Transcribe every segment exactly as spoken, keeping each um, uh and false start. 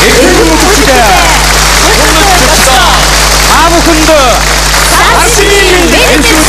아무근도 사시민 멘슈디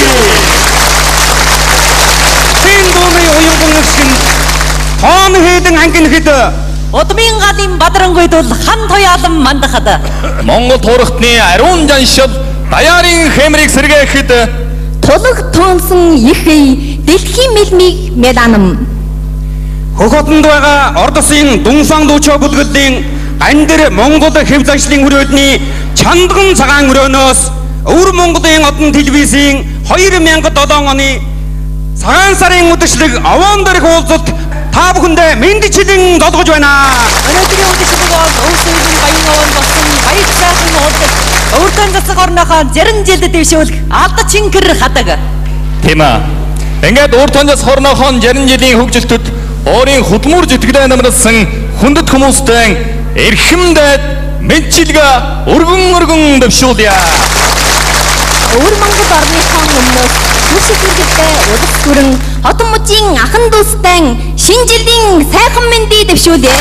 팬도의 오용공역신 더느헤등 한근헤드 어둠인 가dim 바드런 거에도 한 토야든 만다하다 Монгол туурхтны ариун жаншил даяарын хэмрийг сэргээхэд тулг тоонсон ихэй дэлхийн мэлмиг меданам хөхөтөнд байгаа орд улсын Дүнсан дүүчөө бүлгэлийн гандэр Монгол хэв заншлын хүрээлний чандган цагаан өрөөнөөс Өвөр Монголын одон телевизийн хоёр мянга долоо оны цагаан сарын үдэшлэг овоон дээрх уулзалт та бүхэндээ мэндчилэн долгож байна. өнөөдрийн үдэшлэг бол өвсөйн баян овон болсон баяр сайхан уулзалт өөртөө засаг орнохоо зарим жилд дэвшүүлэх алда чингэр хадаг. тийм ээ. Ингээд урд тондос хорнохон жарин жилийн хөгжилтөд өөрийн хөдөлмөр зүтгэлээ намралсан хүндэт хүмүүстэй эрхэмдээд мэдчилгээ өргөн өргөн дэвшүүлье. Өвөр Монгол орныхон өмнөөс түшиг хэрэгтэй улс төрөн хотон мужийн ахан дүүстэй шинэ жилийн сайхан мэндийг дэвшүүлье.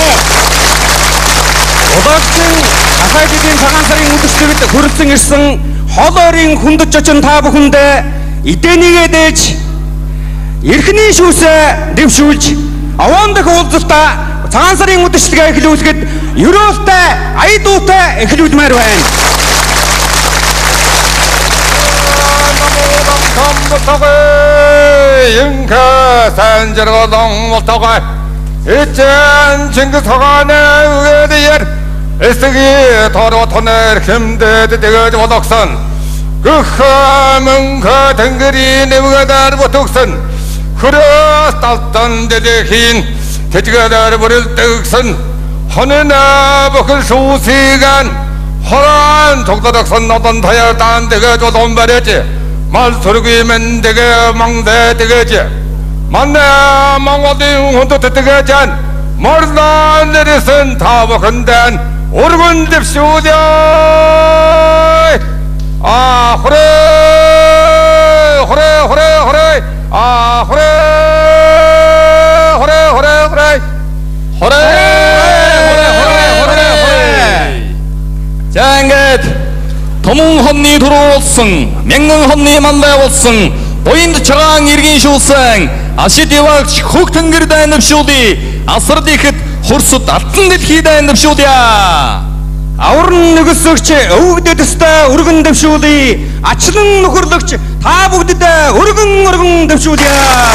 Удаагийн Ахай жилийн цагаан сарын үдэшлэгт хүрэлцэн ирсэн хол ойрын хүндэт жочин та бүхэндээ эдэнийгээ дээж эрхний шүүсээ дэвшүүлж овоон дэх уулзалтаа цагаан сарын үдэшлэгээ эхлүүлэхэд ерөөлтэй аядуутай эхлүүлмээр байна. Инка 산저거동 못하고 이젠 징기스칸의 의대열 에스기 더러터ner 힘대대 되게 못ok선 그 함은 그 댕거리 내부가 다르 못ok선 그려 딸던 데대긴 대지가 다르 버릴 떡선 허네나 버클 수시간 허란 독도덕선 어떤 타야 딴 데가 좀 말했지 말소리기면 되게 망대 되겠지 만나 망어딩 혼도 되겠지 머리나 내리선 타버건단 오르건 딥시오자 아 호래 호래 호래 호래 아 호래 호래 호래 호래 호래 호래 호래 호래 자, ингээд Томун хонны дөрүүлсэн, мянган хонны мандаа болсон, буйнд цагаан иргэн шүүсэн, ашид явагч хөг тэнгэр дайнав шүүди, асард ихэд хурсд алтан дэлхий дайнав шүүдья. Авран нөгөсөгч өвгдөд өстэй өргөн дэвшүүлье. Ачлан нөхөрлөгч та бүгдэд өргөн өргөн дэвшүүлье.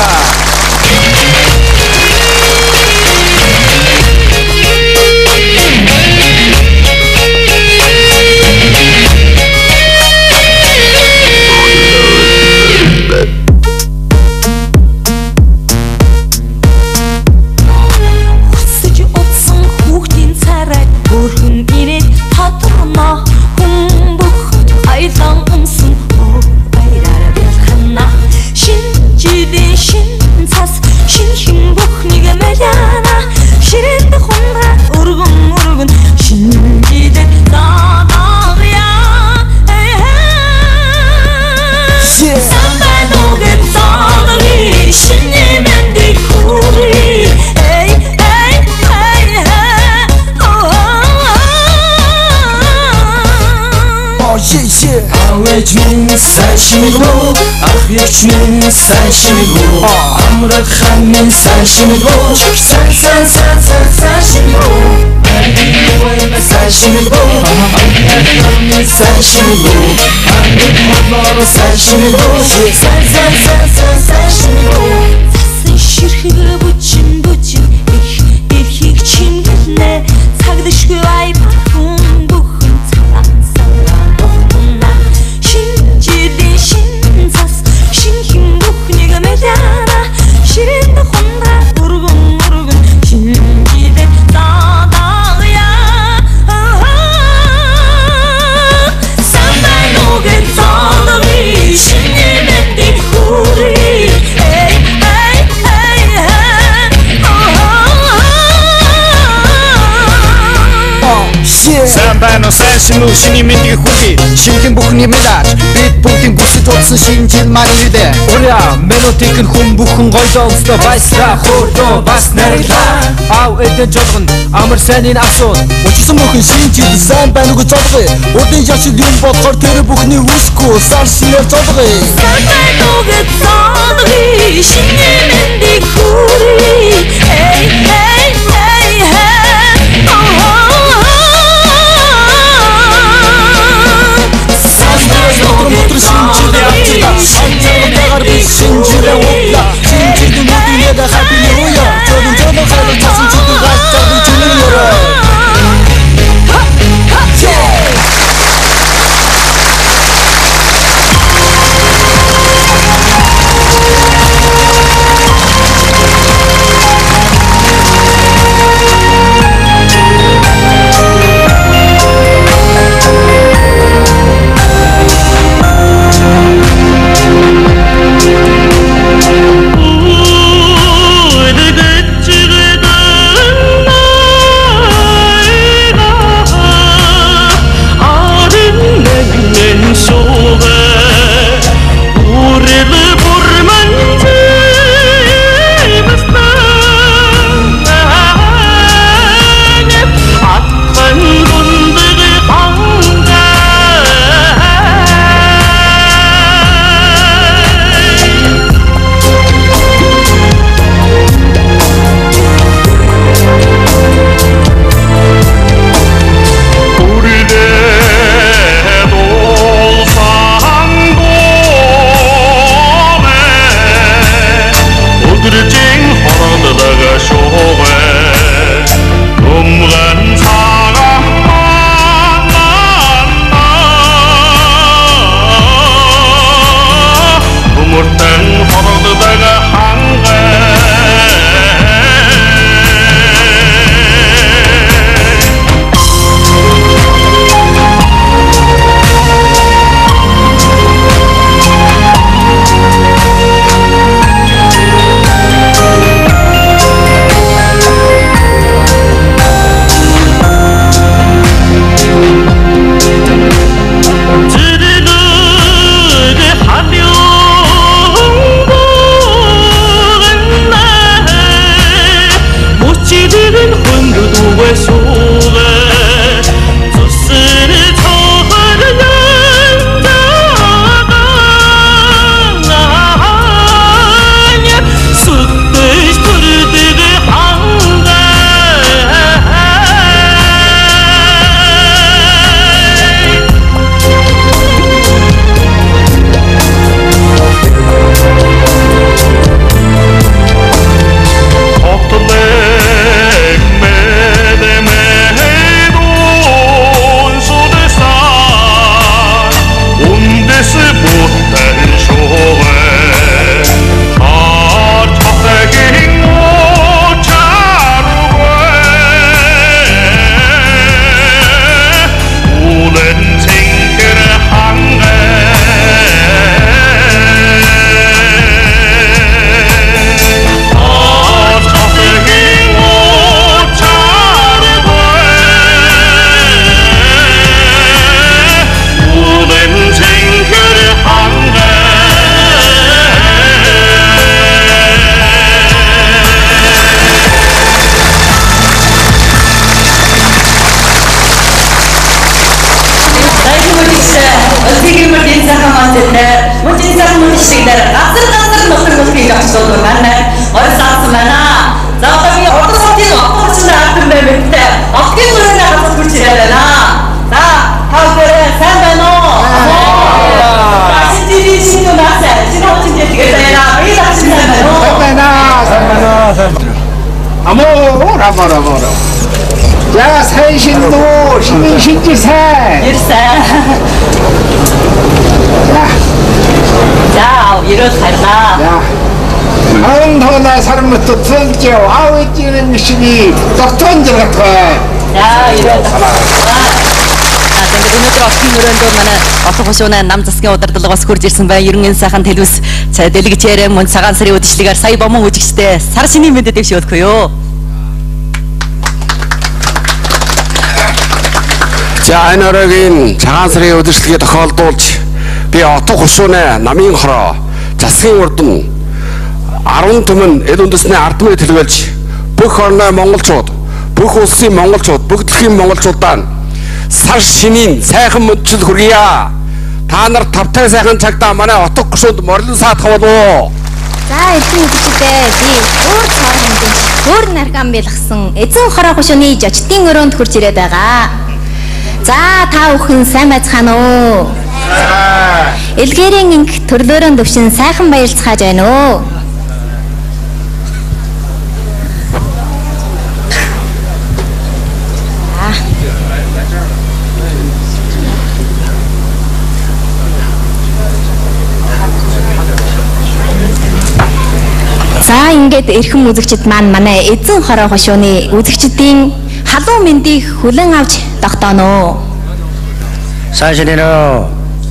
산시미고 아흐여춘 산시미고 아무락하면 산시미고 산산산산 산시미고 아리오에만 산시미고 아무락하면 산시미고 아무락하면 산시미고 산산산산 산시미고 사슴 시르가 붙인 붙인 일히 침겠네 사그드시고 아이파 붕붕 사랑사랑 너무나 신지린 신사스 신힘복 네가 매잖아 시린다 혼나 우르군 우르군 신지대 따다야 산발 녹은 떠더위 신님의 띠구리 Самбано 산신우 신이 민디기 후기 신경 бүхний мэдаач бид бүгдийн бүсэж утсан шинжил маань ирдэ Уря мелодик хүн бүхэн гоё донстой байсра хөөрдөө бас нэрлээ Ав эдэн жолгон амар сайнын асуун учир Болсон бүхэн шинжил сайн байна уу зодгоо. Өдний яшил юм бодохоор тэр бүхний үсгүй сар шинээр зодгоо. Сайн байна уу гэж зодгоо. Шинэлэндийг хүрээ. Hey hey hey hey. Oh. Өдөр шинжил явцгаа. Анцаагаар би шинжилээ углаа. Шинжил нүднээ да happy new year. Жодон жодон хайр тасан чиг гацаа би чиний 아모라 모라 모라. 자 산신도 신인 신지산. 일산. 자, 자, 일어났다. 자. 아웅도나 사람부터 던져 아우 찌는 신이 또 던져 같아. 자, 일어났다. За ингээд өнөөдөр очихын өрөөнд манай олон хушуунаа нам засгийн удирдлагаас хурж ирсэн байна. Ерөнхий сайхан телевиз цай дэлгэжээрээ мөн цагаан сарын үдшилгээр сая бомон үжигчтэй сар шинийн мэдээ дэвшүүлэх юу. За энэ оройн цагаан сарын үдшилгээ тохиолдуулж би отон хушуунаа намын хороо засгийн урдан арван түмэн эд үндэсний ардмыг төлөвлөж бүх орны монголчууд бүх улсын монголчууд, бүх дэлхийн монголчуудаа сар шинийн сайхан мөнчил хүргье. Та нар тавтай сайхан цагтаа манай отго гушуунд морлон саадах болов. За эзэн үзэгчдээ би өөр цаар хэмжээнд өөр наркан бэлгсэн эзэн хороо гушууны жочдын өрөөнд хурж ирээд байгаа. За та бүхэн сайн байцгаана уу? Элгээрийн инх төрлөөрөө төвшин сайхан баярлцгааж байна уу? За ингээд эрхэм үзэгчид маань манай эзэн хороо гушууны үзэгчдийн халуун мэндийг хүлээн авч тогтооно. 사실이요.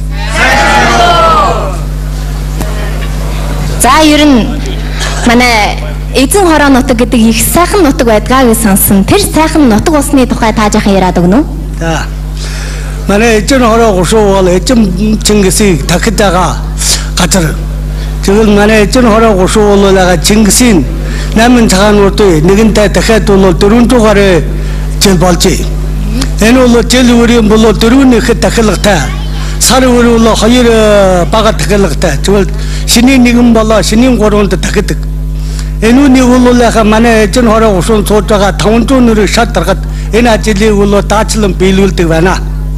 За ер нь манай эзэн хороо нутаг гэдэг их сайхан нутаг байдгаа гэж сонсон. Тэр сайхан нутаг усны тухай та жаахан яриад өгнө үү? 자, 만에 에전 허락 오쇼월 에전 징기시 다크다가 가처. 지금 만에 에전 허락 오쇼월라가 징기신 남은 자간 것도 느긴다 다카도 들은도 가래 제일 벌지. 에노로 제일 우리 물로 들은이 그 다클락다. 사르우로 하이르 바가 다클락다. 저 신이 니금 벌라 신이 고론도 다크득. 에노 니울로라가 만에 에전 허락 오쇼 소자가 타운존으로 샷다가 에나 제리 울로 다칠럼 빌울 때가나.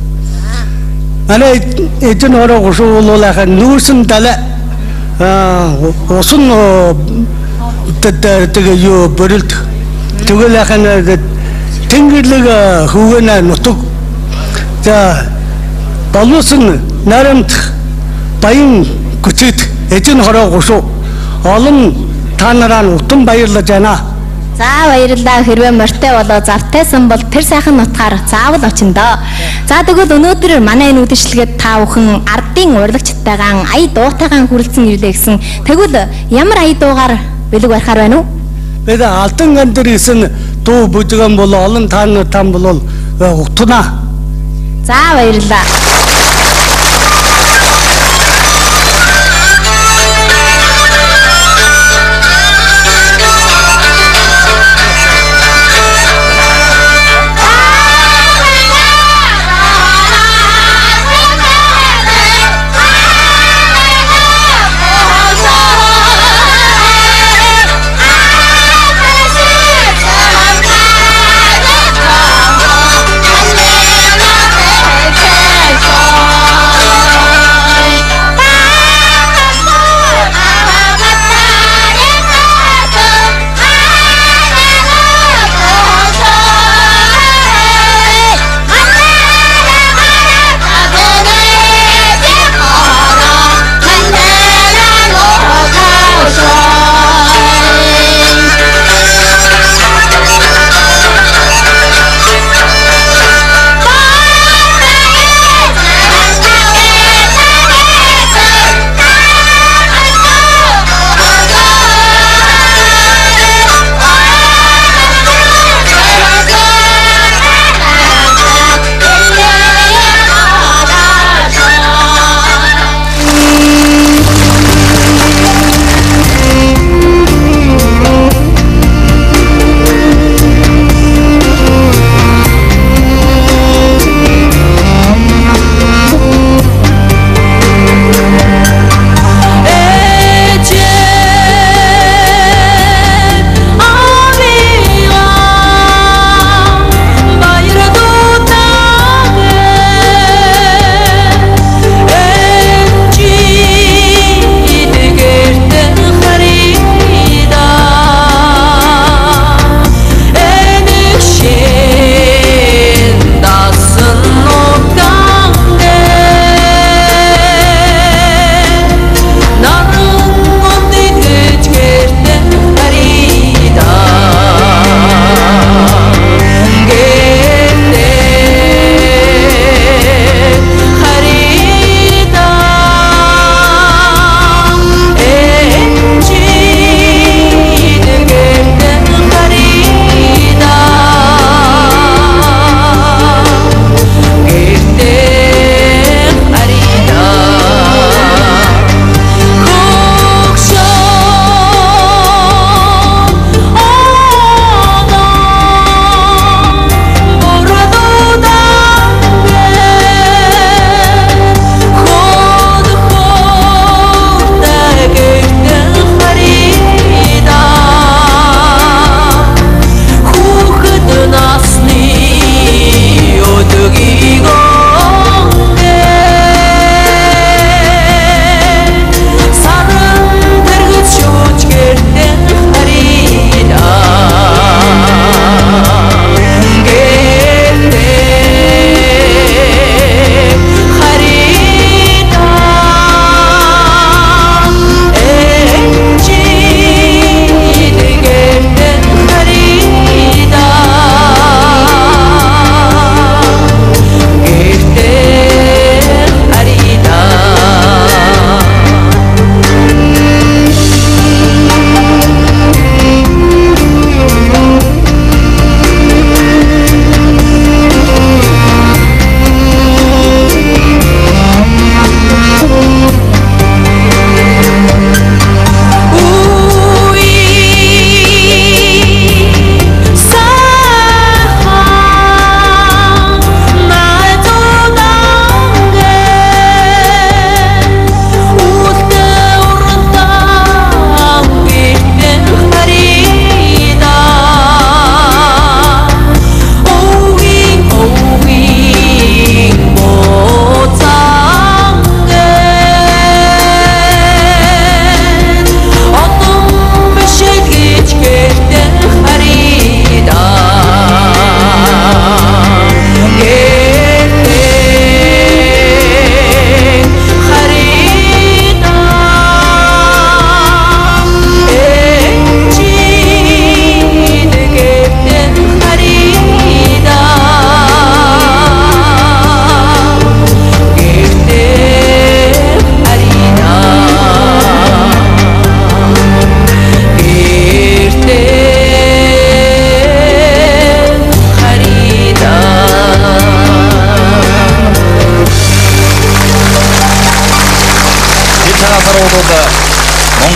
만에 에전 허락 오쇼월라가 누슨 달래 아, 무슨 어, 그게 요 버릴 때, 그걸 약간 탱글리가 후원나 노트, 자, 발로슨 나름 바인 그치 애전 하라고 소, 얼른 타나란 어떤 바일라잖아. За баярлалаа хэрвээ морьтой болоо завтайсан бол тэр сайхан нутгаар заавал очиндоо. За тэгвэл өнөөдөр манай энэ үдэшлэгэд та бүхэн ардын урлагчтайгаан ая дуутайгаан хүрэлцэн ирлээ гэсэн. Тэгвэл ямар ая дуугаар бэлэг барихаар байна уу? Бид алтан гандэрсэн дуу бүжгэн бол олон таан там бол утна. За баярлалаа.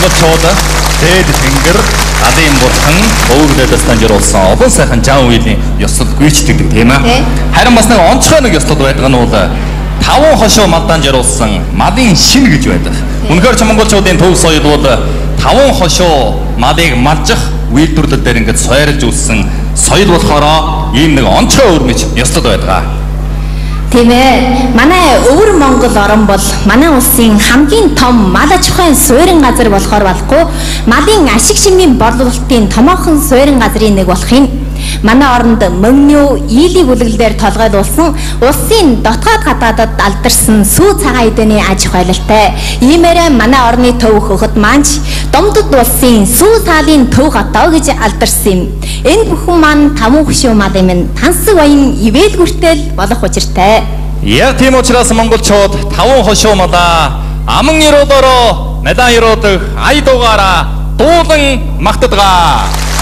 монголчууд дээд тэнгэр алын бурхан өвгдөд станжруулсан олон сайхан жан үйлийн ёслол гүйцэтгэдэг тийм ээ. Харин бас нэг онцгой нэг ёслол байдаг нь бол таван хошоо малдаан жаруулсан малын шин гэж байдаг. Үнэхээр ч монголчуудын төв соёл бол таван хошоо малыг малжих үйлдвэрлэл дээр ингээд сойрж үлсэн соёл болохоор ийм нэг онцгой өрмөж ёслол байдаг. Тийм ээ. Манай өвөр Монгол орн бол манай улсын хамгийн том мал аж ахуйн суурин газар болохоор болохгүй малын ашиг шимийн борлуулалтын томоохон суурин газрын нэг болох юм. Манай оронд мөнгнөө ийлийн бүлэглэлээр толгойлуулсан улсын дотоод гадаадад алдарсан сүү цагаан эдэний аж ахуйлалтай. Иймээрээ манай орны төв хөхөд манч Домдод улсын сүү цаалын төв хотоо гэж алдарсан юм. Энэ бүхэн маань тамуу хөшөө мал юм. Тансаг баян ивэл гүртэл болох учиртай. Яг тийм учраас монголчууд таван хошоо малаа аман ирүүдороо медан ирүүдэг ай дугаараа дуулан магтадгаа.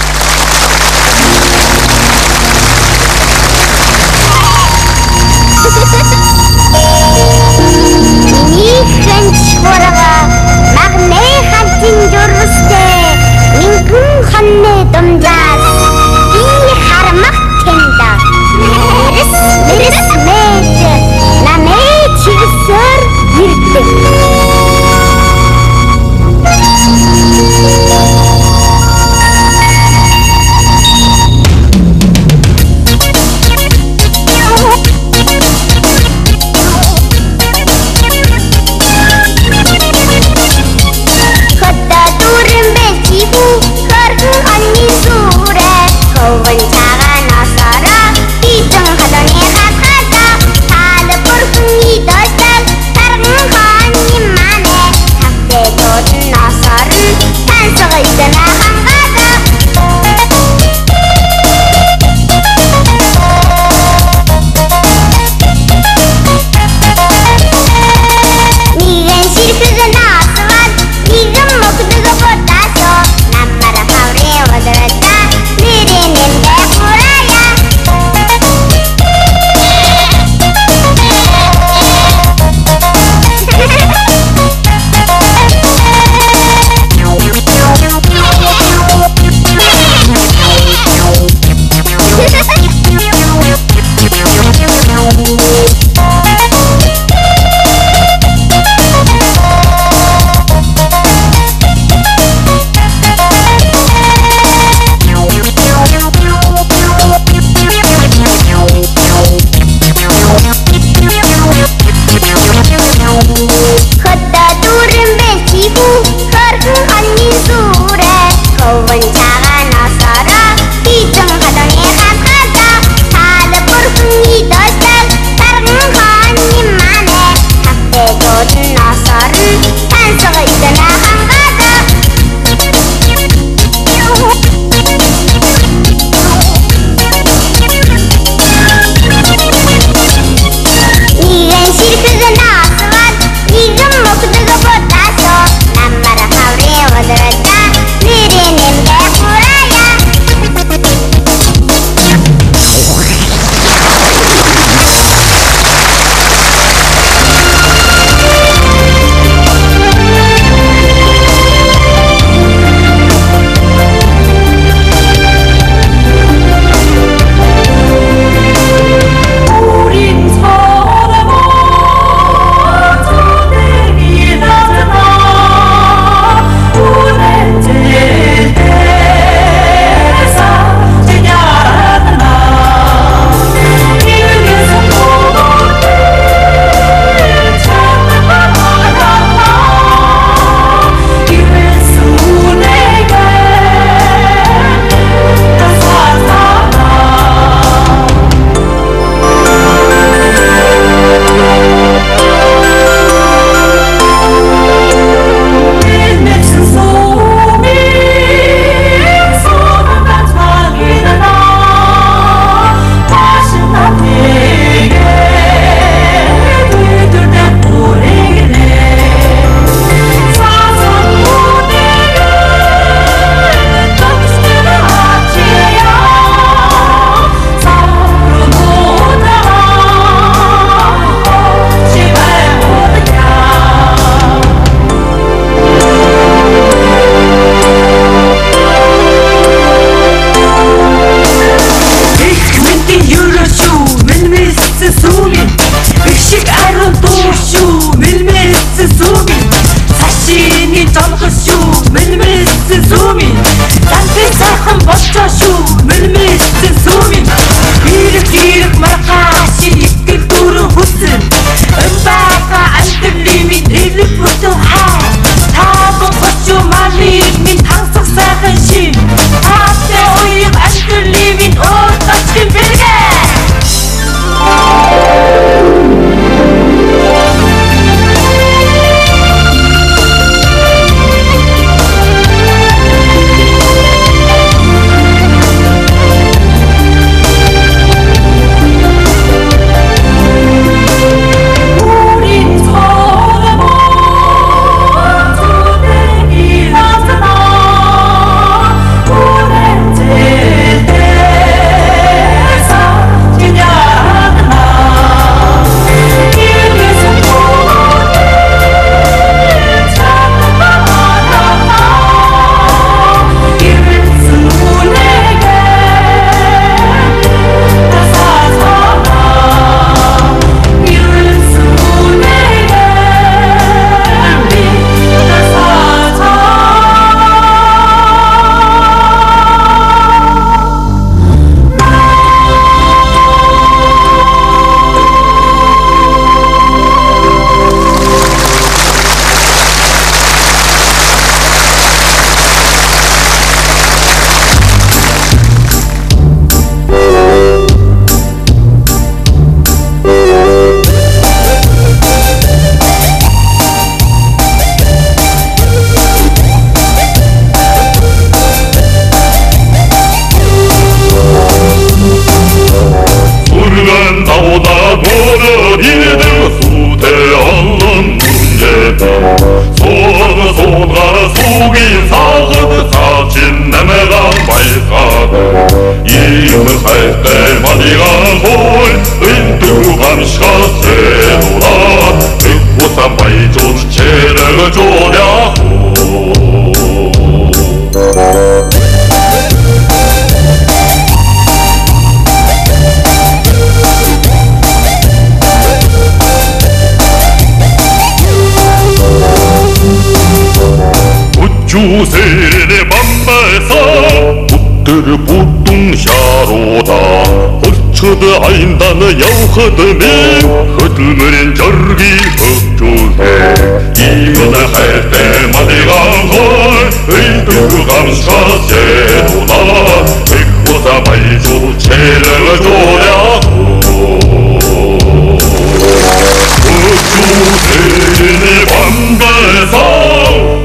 Нийгэн чурага магнэ хантин журстэй мингэн ханны думжаас би хармах тэнда нэрэс нэрэс мэж намэ чигсэр ирдэг. 이들 수대하는 문제다 소가 소가 속인 사거드 사진 내매가 말까드 이음을 할 때 마디가 홀 은두 감시가 세도다 백보산 바이조 체력을 조ля고 주세네 밤바에서 붙들 보통샤로다 헐쳐드 아인다는 여허드민 허들머린 저기 흑주세 이문을 할 때마디가 헐 의들그 감사 세도다 백보사 발주 체력을 조ля고 흑주세네 밤바에서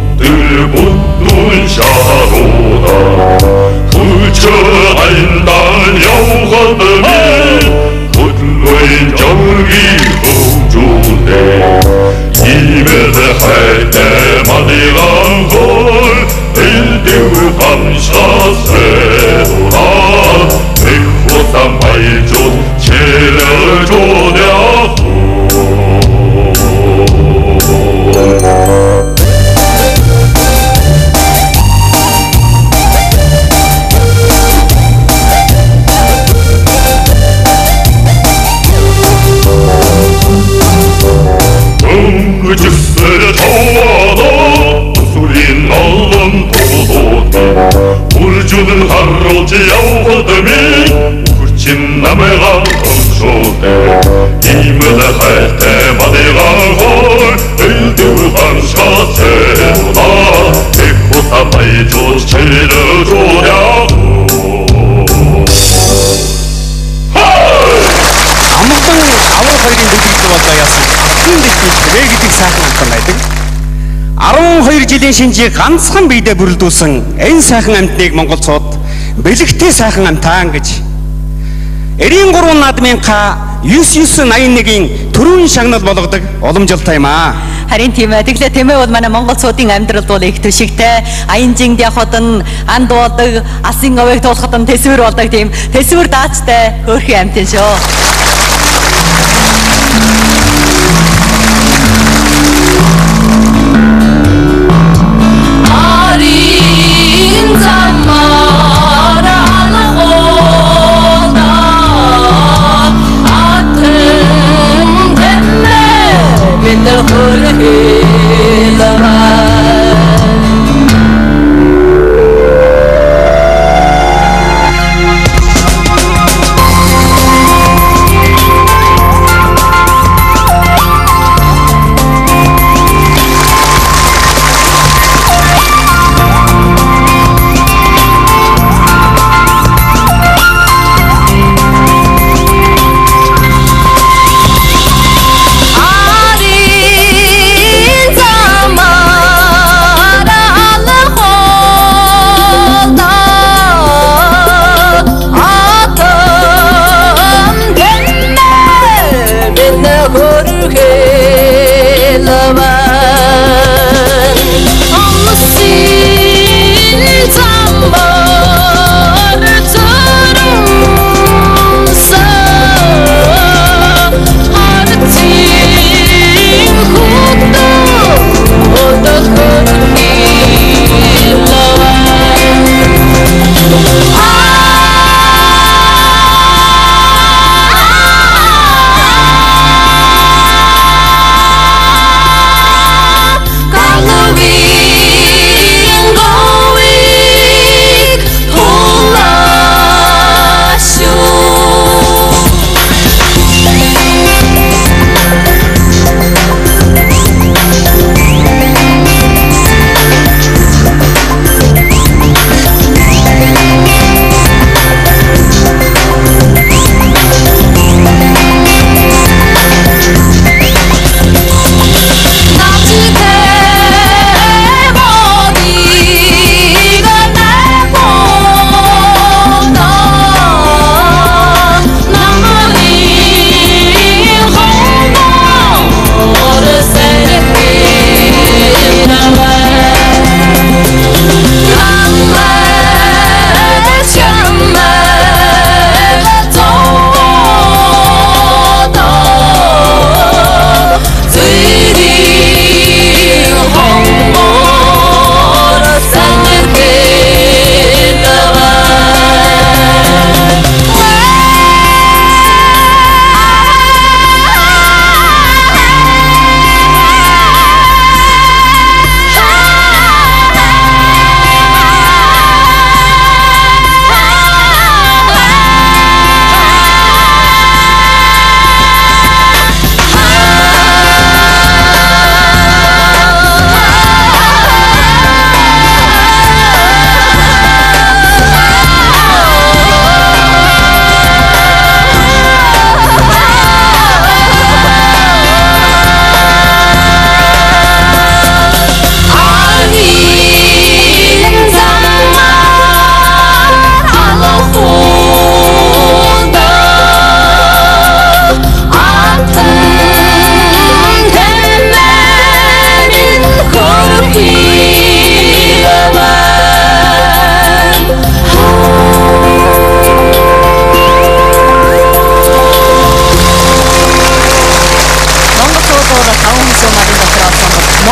붙는 샤로다 훌쳐 아인단 여우거든이 헛로인 정이 흑주네 입에서 할 때마디가 걸 일대우 감사세도라 백호삼 발조 체력을 조냐고 그 즉세를 좋아도 소리 날런 도도대 울주는 하루지 야우거든이 울진 남해가 덩초대 이문을 할 때마디가 헐 일대우 감사 세도다 백호사 바이조 체를 조냐고 Амгалан авар хоёрын дэвтэрт болоо яасан хэн дэвтэр вэ гэдэг сайхан амтан байдаг. арван хоёр жилийн шинжийг ганцхан биедээ бүрэлдүүлсэн энэ сайхан амтныг монголчууд бэлэгтэй сайхан амтаан гэж эрийн гурван наадмынхаа девять девять восемь один-ийн төрийн шагнал болгодог уламжилтай юм аа. Харин тийм ээ. Тэглээ тийм ээ бол манай монголчуудын амьдралд бол их төшигтэй аянжинд явахад нь анд болдог, асын овыг туулахад нь тэсвэр болдог тийм тэсвэр даачтай хөөрхөн амт юм шүү.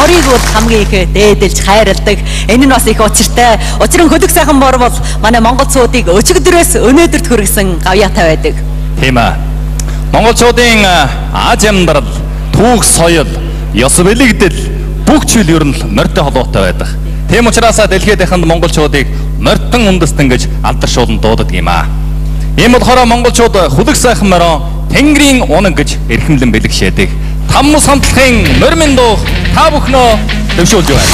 хорийг бол хамгийн их дээдэлж хайрладаг. Энэ нь бас их учиртай. Учир нь хөлөг сайхан бор бол манай монголчуудыг өчигдрөөс өнөөдөрт хүргэсэн гавьяатай байдаг. Тийм ээ. Монголчуудын Аз амьдрал, түүх соёл, ёс бэлэгдэл бүх зүйл ер нь морьтой холбоотой байдаг. Тийм учраас дэлхийд дахинд монголчуудыг морьтон үндэстэн гэж алдаршуулан дууддаг юм аа. Ийм болохоор монголчууд хөлөг сайхан морин Тэнгэрийн унаг гэж эрхэмлэн бэлгшээдэг. Таммус хамтлагын морьмын дуу та бүхнөө дэвшүүлж байна.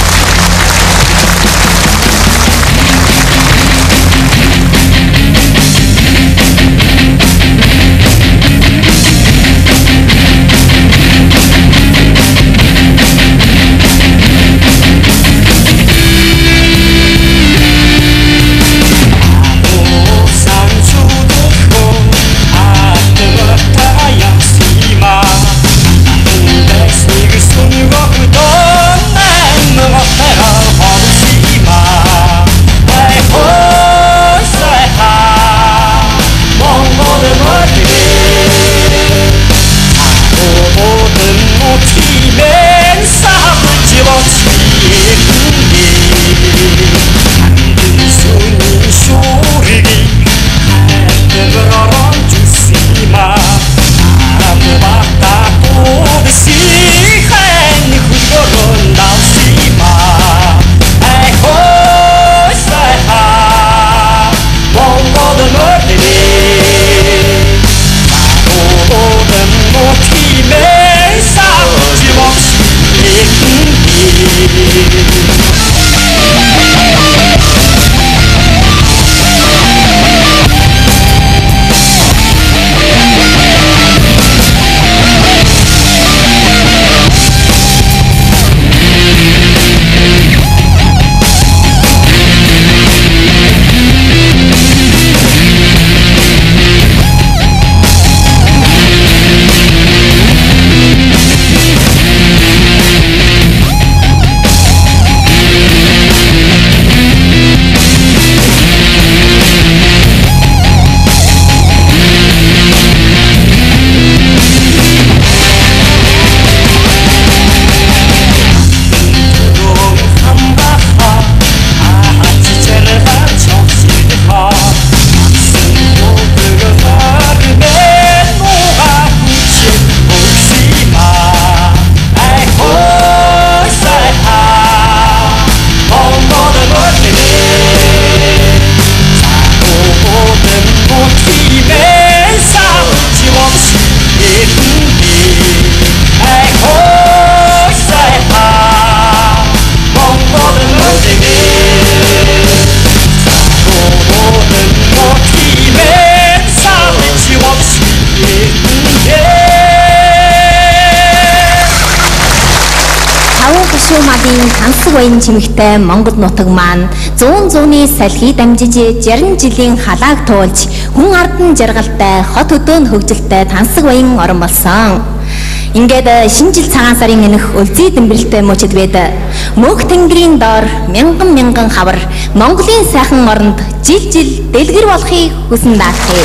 Шуумадын тансаг баян чимэгтэй Монгол нутаг маань зуун зууны салхий дамжиж жарин жилийн халааг туулж хүн ардан жаргалтай хот хөдөөнд хөгжилтэй тансаг баян орон болсон. Ингээд шинэ жил цагаан сарын энэх өлзий дэмбэрэлтэй мөчөд байд. Мөнх тэнгэрийн доор мянган мянган хавар Монголын сайхан оронд жил жил дэлгэр болохыг хүсэн даатгая.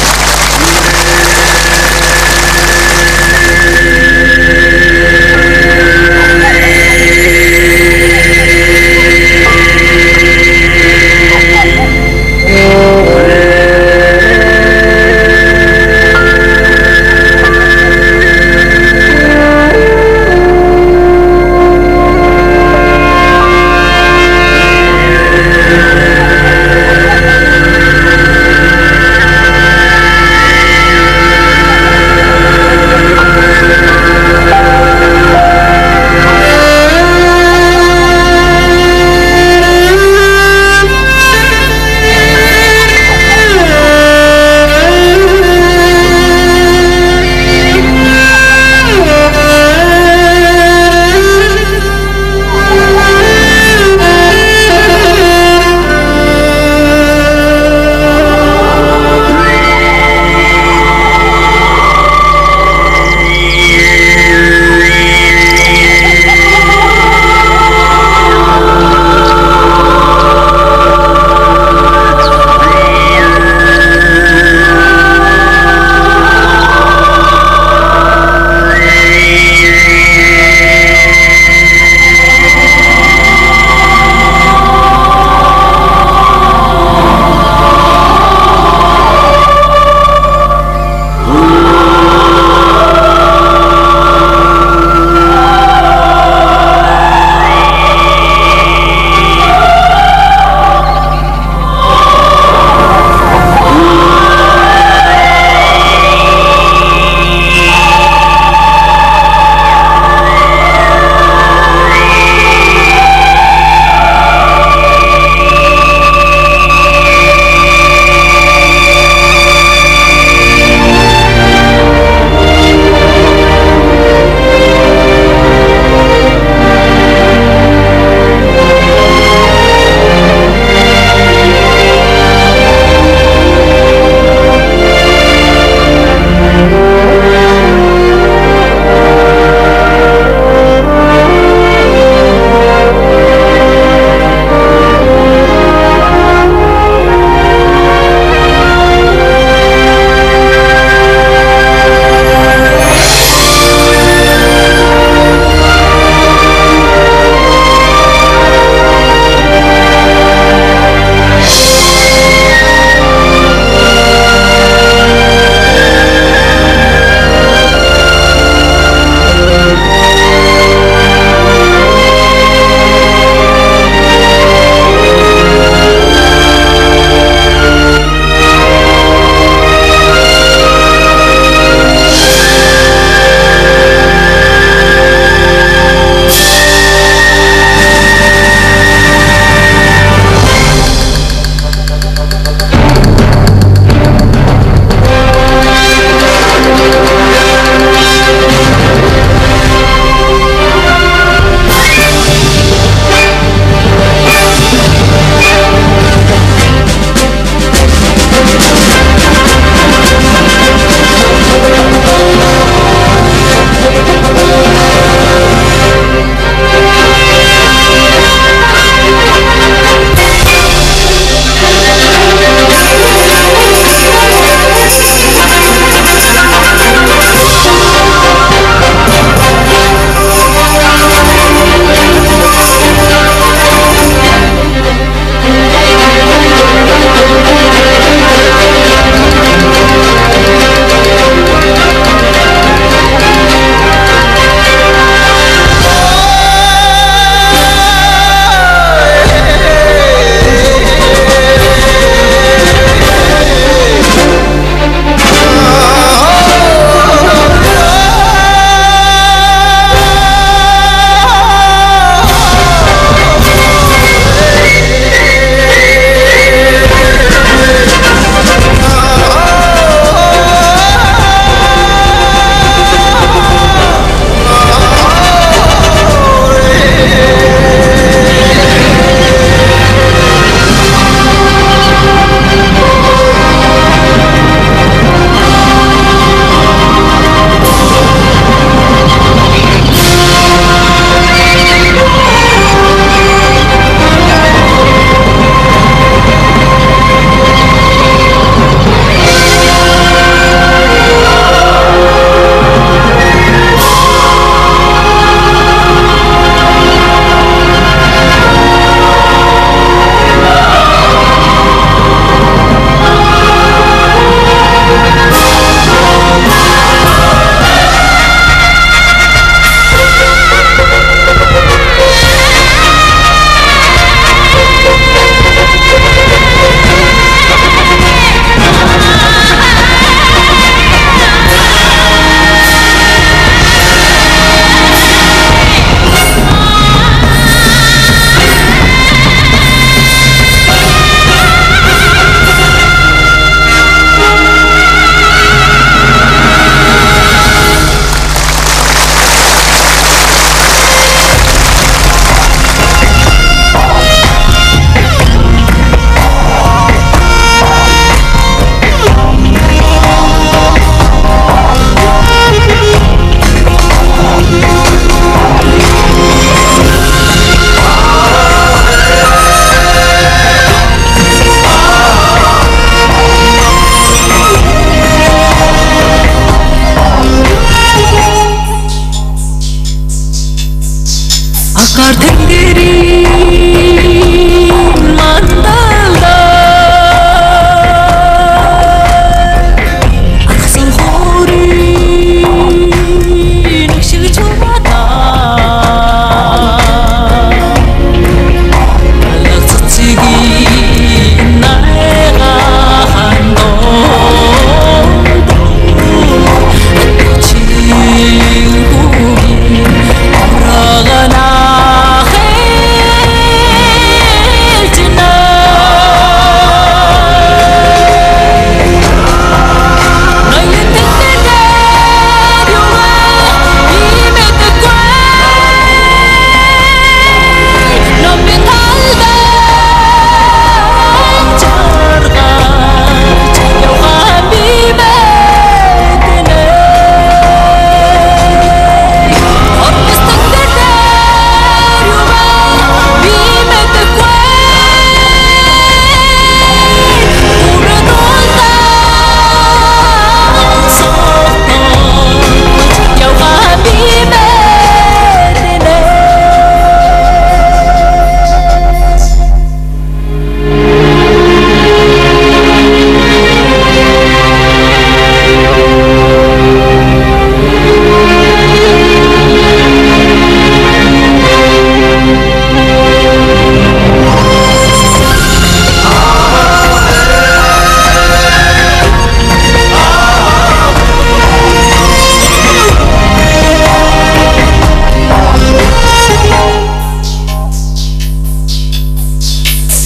Thank you.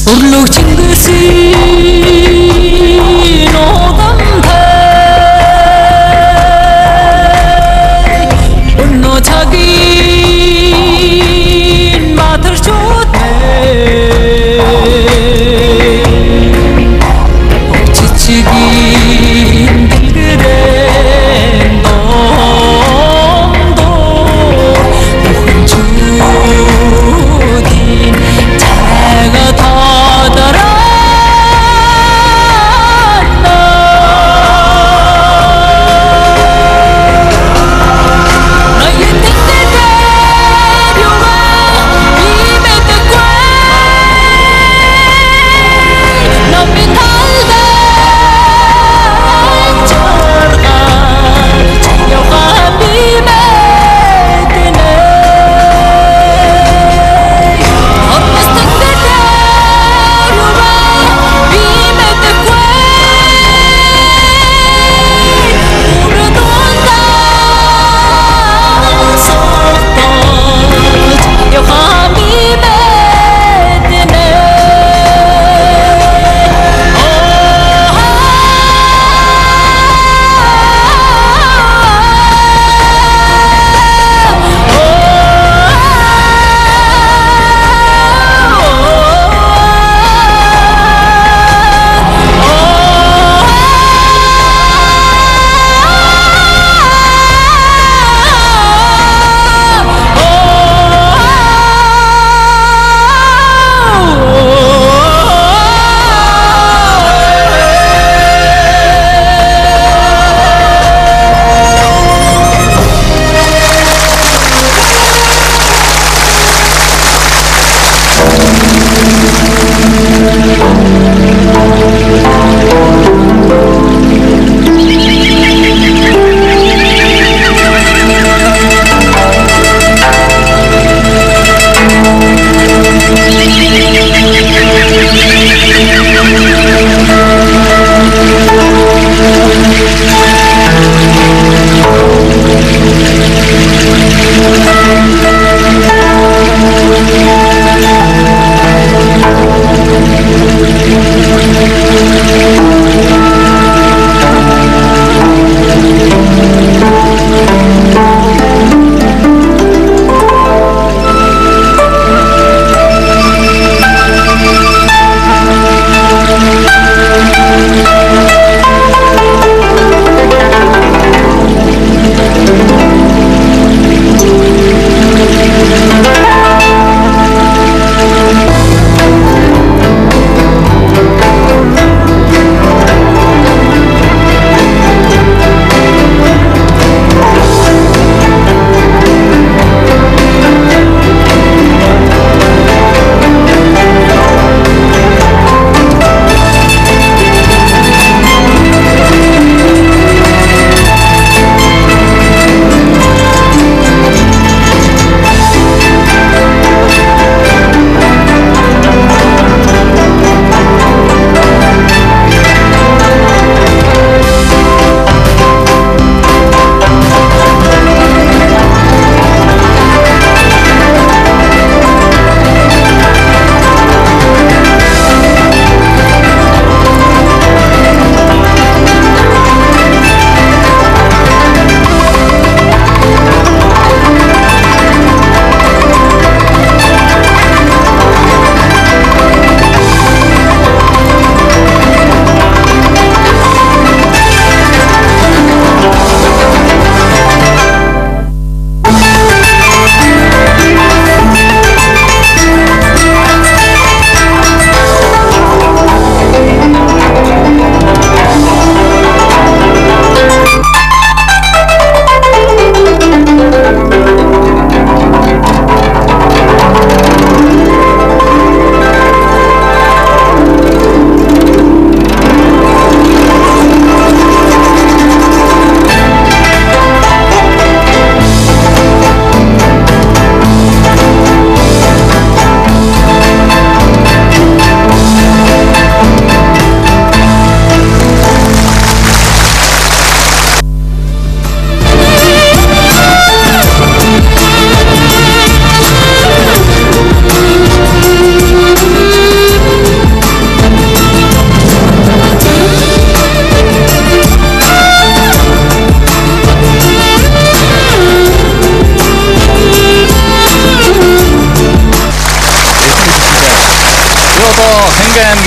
Урлог Чингисийн удамтай Өнөө цагийн матарчуутай Чичигийн дэлгэрэн дондор Бүхэн чүүдийн цайга тадараа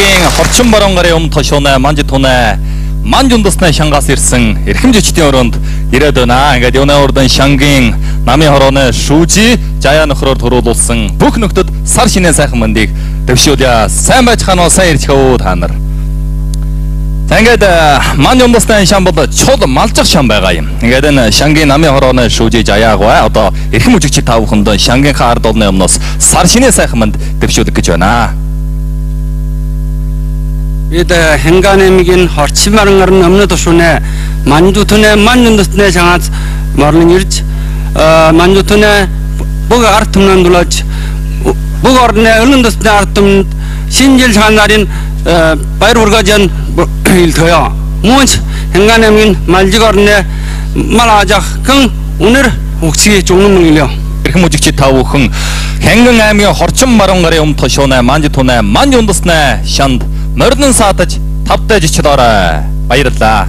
Шангийн хорчин баруун гарын өмнө тошууна манжи тунаа манж ундаснаа шангаас ирсэн эрхэмжичдийн өрөөнд ирээд байна. Ингээд юуны урдан Шангийн намын хорооны шүүжи жаяа нөхрөөр төрүүлсэн бүх нөхдөд сар шинэ сайхан мэндийг төвшүүлье. Сайн байцгаана уу, сайн ирж хөө та нар. За ингээд манж ундаснаа шам бол чул малжих шам байгаа юм. Ингээд энэ Шангийн намын хорооны шүүжи жаяагаа одоо эрхэм үжигчид та бүхэнд Шангийнхаа ард олны өмнөөс сар шинэ сайхан мэнд төвшүүлэх гэж байна. Бид 행간эмгийн хорчин баран гарын өмнө тушууны манжутуны манжундасны 장ած морлон ирж манжутуны бүх ард түмнэн дулаж бүх орны өнөндасны ард түмэнд шинжил шаанарын баяр хүргажан илтгоё. Мөнч 행간эмгийн малжиг орны малажах хэн үнэр өгчий жугнын мөнгөлөө. Эрхэм үжигчид та бүхэн Хэнган аймгийн хорчин баруун гарын өмнө тушууны манжутуны манжундасны шанд мордон саатаж тавтай жичлээрээ баярлалаа.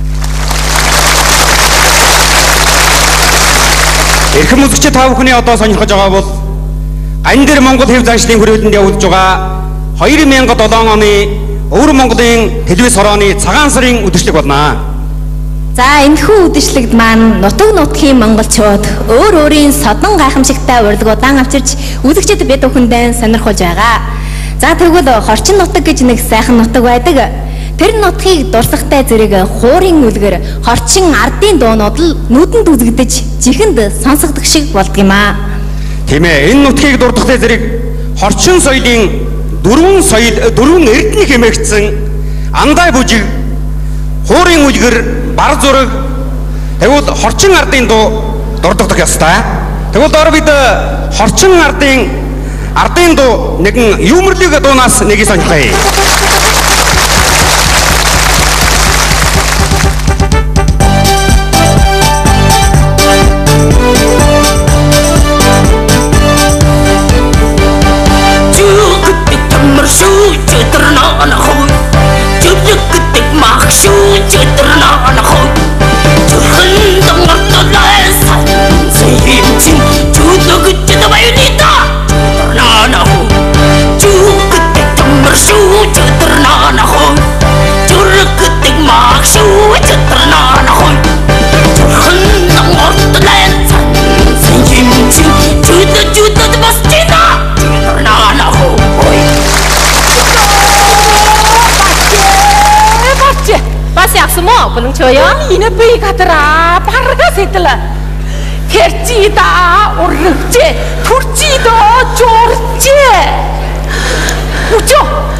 Эрхэм үзэгчид та бүхний одоо сонирхож байгаа бол гань дээр Монгол хэв заншлын хүрээлэнд явуулж байгаа две тысячи седем оны Өвөр Монголын телевиз хорооны цагаан сарын үдэшлэг болно. За энэхүү үдэшлэгт маань нутаг нутгийн монголчууд өөр өөрийн содон гайхамшигтай урилгуудаа авчирч үзэгчид бид бүхэндээ сонирхуулж байгаа. За тэгвэл хорчин нутаг гэж нэг сайхан нутаг байдаг. Тэр нутгийг дурсахтай зэрэг хуурын үлгэр хорчин ардын дуунууд л нүдэнд үзэгдэж жихэнд сонсогдох шиг болдгийм аа. Тийм ээ, энэ нутгийг дурдахтай зэрэг хорчин соёлын дөрвөн соёл дөрвөн эрдэнэ хэмээгдсэн андай бүжиг, хуурын үлгэр, бар зураг тэгвэл хорчин ардын дуу дурдах ёстой. Тэгвэл доор бид хорчин ардын ардын дуу нэгэн юмрлыг дуунаас нэгийг сонирхъя. Belum coya ini beri kata parga setela kerci da urje turci da jorje ujo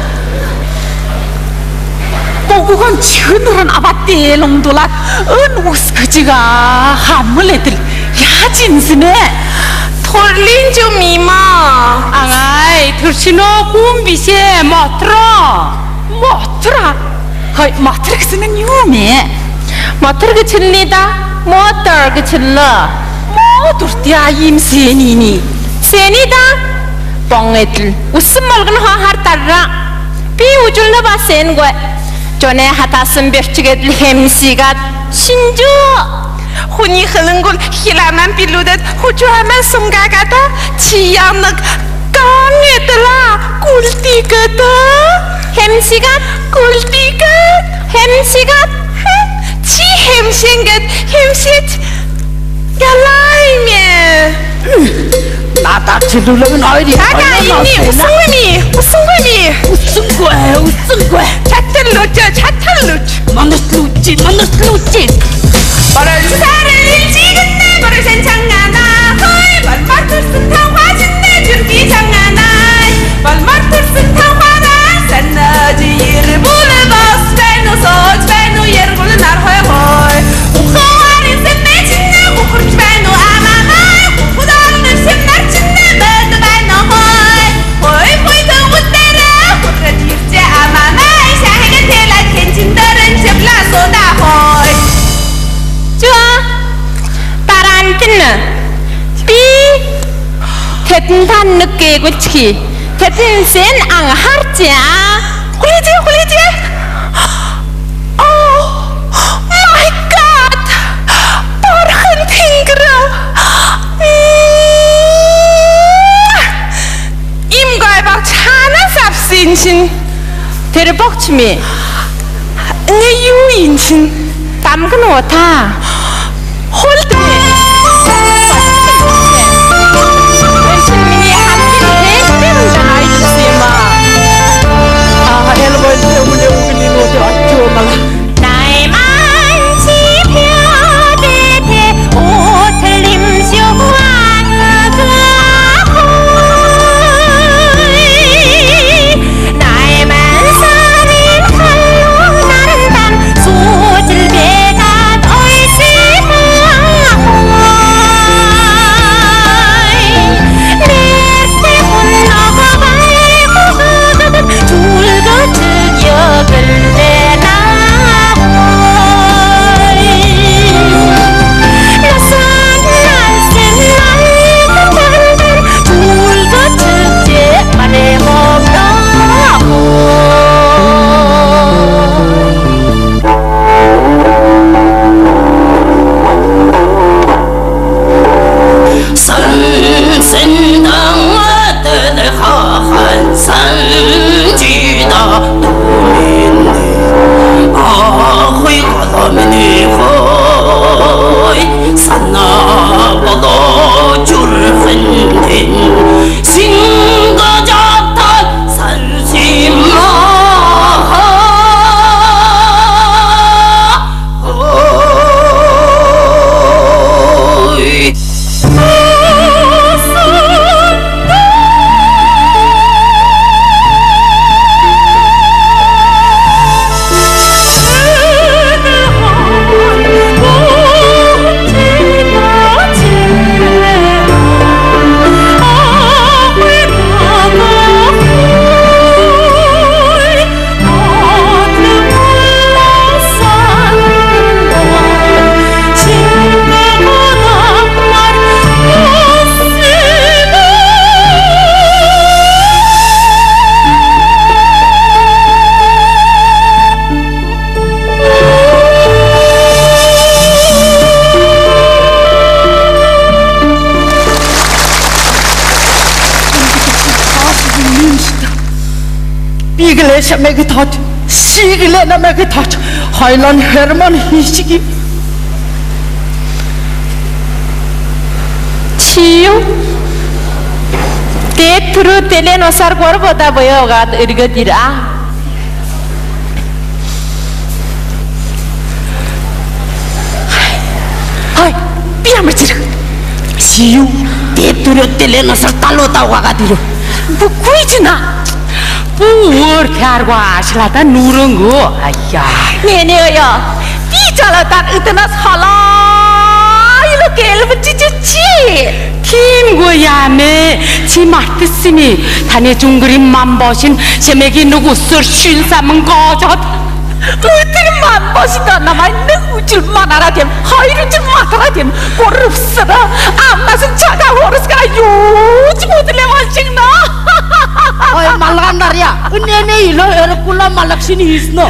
kogugan chunran abate longdolat un uskajiga hamletel ya jinsne thorlin jo mima angai turchino kumbise motra motra Hai, motor kesana nyume. Motor kecilnya, motor kecilnya. Motor dia im seni ni. Seni dah, pangetul. Usum malkan ha hartara. Pi ujulnya basen gue. Jone hatasan bercigat hemsigat. Sinjo. Huni khelengul hilaman piludat. Huju aman sungga kata. Ciam nak kangetlah kulti kata. Hemsigat kultigat hemsigat chi hemsingat hemsit galaime nata chilulung nói đi aga ini usungni usungni usungwe usungwe chatal luch chatal luch manus luchi manus luchi 바로 사를 지근내 바로 senchangana hoy balmar tursun tawajinne jurgi changana balmar tursun tawara sannaji yirbul bas beno soj beno yergul nar hoy hoy ukhawari semmechinne ukhurch beno amamay ukhudalne semnarchinne med beno hoy hoy hoy tawuddere ukhrat yirche amamay shahiga tela kenchindaren chebla soda hoy Chưa Taran tin Pi Thịt thanh nước kê của chị Thịt xin ăn hát chả Huli chị huli chị Oh My God Barhan tingra Im gọi bạc chana sắp xin xin Тэр bóc chứ mẹ nghe yêu in xin tắm cái nọ tha hôn tụi mẹ em xin mẹ ăn cái gì thế biết không ai được gì mà à em mới theo mình yêu cái gì nữa thì chưa mà 나의 만지 펴대대 옷을 림쇼 나의 만사는 칼로 나른 밤 소질배가 얼씨마 내 혼나가 발고 줄거즉 역을 내나 Iglesia meg tot, Siglena meg tot, Highland Herman Hisigi. Tio, te turu tele no sar gorbo da boyo ga irga dira. Hai, pia macir. Tio, te turu tele no sar talo ta ga dira. Bu kuijina. Buur kharwa ashlata nurungu ayya ne ne yo pi chala tan itna sala ilo kelb chi chi chi kim go ya me chi martisimi tane jungri mambosin semegi nugu sur shin sam은 거저 어떻게 mambo시다 나만 누구 줄 만하라 됨 하이를 줄 만하라 됨 고릅스라 암나선 차가 호르스가 요지 못을래 원식나 Oi malakan Daria, ini ilo erkula malak sini hisno.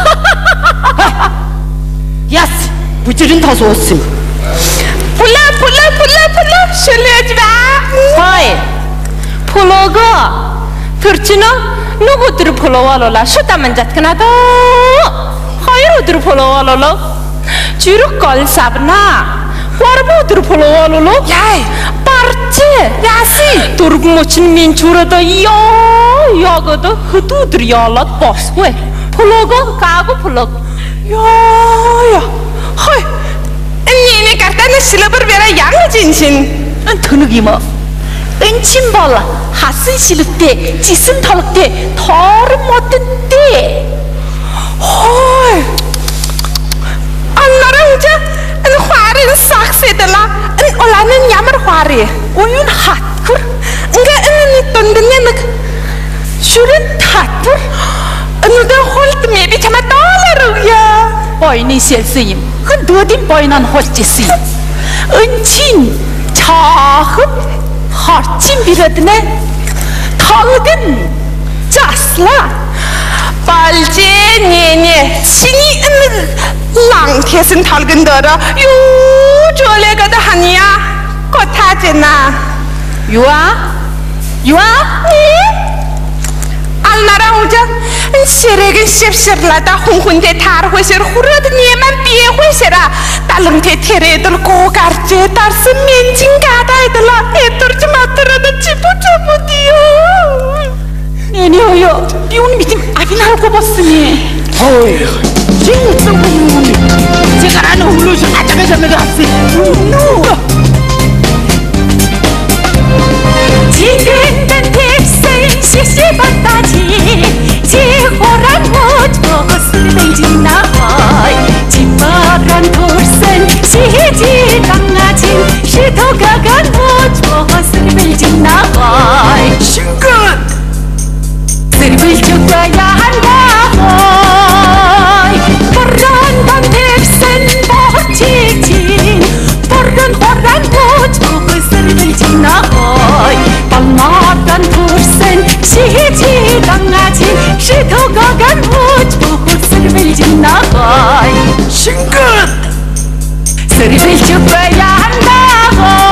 Yes, bujurin thos osi. Pula pula pula pula şöyle ba. Hay. Pulogo. Turchino nugu tur pulowalola şutaman jatkana da. Hayır otur pulowalolo. Çürük kol sabna. Warbo tur pulowalolo. Yay. Parçı. Yasi. Turgun için min çurada yo. Yogoda hıtıdır yalat bas we. Pulogo kago pulog. Ya ya. Hay. Nini kartana silabır vera yang jinsin. Tınıgı mı? Önçin bala hasın silipte, cisim talıkte, tarım modette. Hay. Anlara hoca, en huarın saksıdala, en olanın yamar huarı, oyun hatkur. Enga en tondunyanak, şurun tattur. Enuda holt mebi çama dağlar ya. Boyni selsiyim, hıdudin boynan holçesi. Önçin, çahıp, harçin bir adına, talgın, casla. Balce nene, sini en lang kesin talgın dara. Yu, jole gada hanya, kota cena. Yua, yua, ni. Alnara hoca, Ширэгэн шивширлада хүн хүндээ таарах шир хүрээд нэмэн бие хүшэра талан тэтэрэдэл гугарчээ дарсан менжин гадайдла эдэрч матрад чипучапудио Неняя, юун битим афиналку боссни. Ой, 진짜 우리 제가 라는 훌루시 아짝에서 내려왔지. 지근단 택생 시시바다지 지호란 모처것을 뱅진나와이 지마란 돌산 시지 강아진 시도가간 모처것을 뱅진나와이 신근 슬슬 죽어야 한다 버런단 택생 모치진 버런 호란 모처것을 뱅진나와이 balmadan tursan 시지 강아진 시도가간 모처것을 뱅진나와이 신근 슬슬 죽어야 한다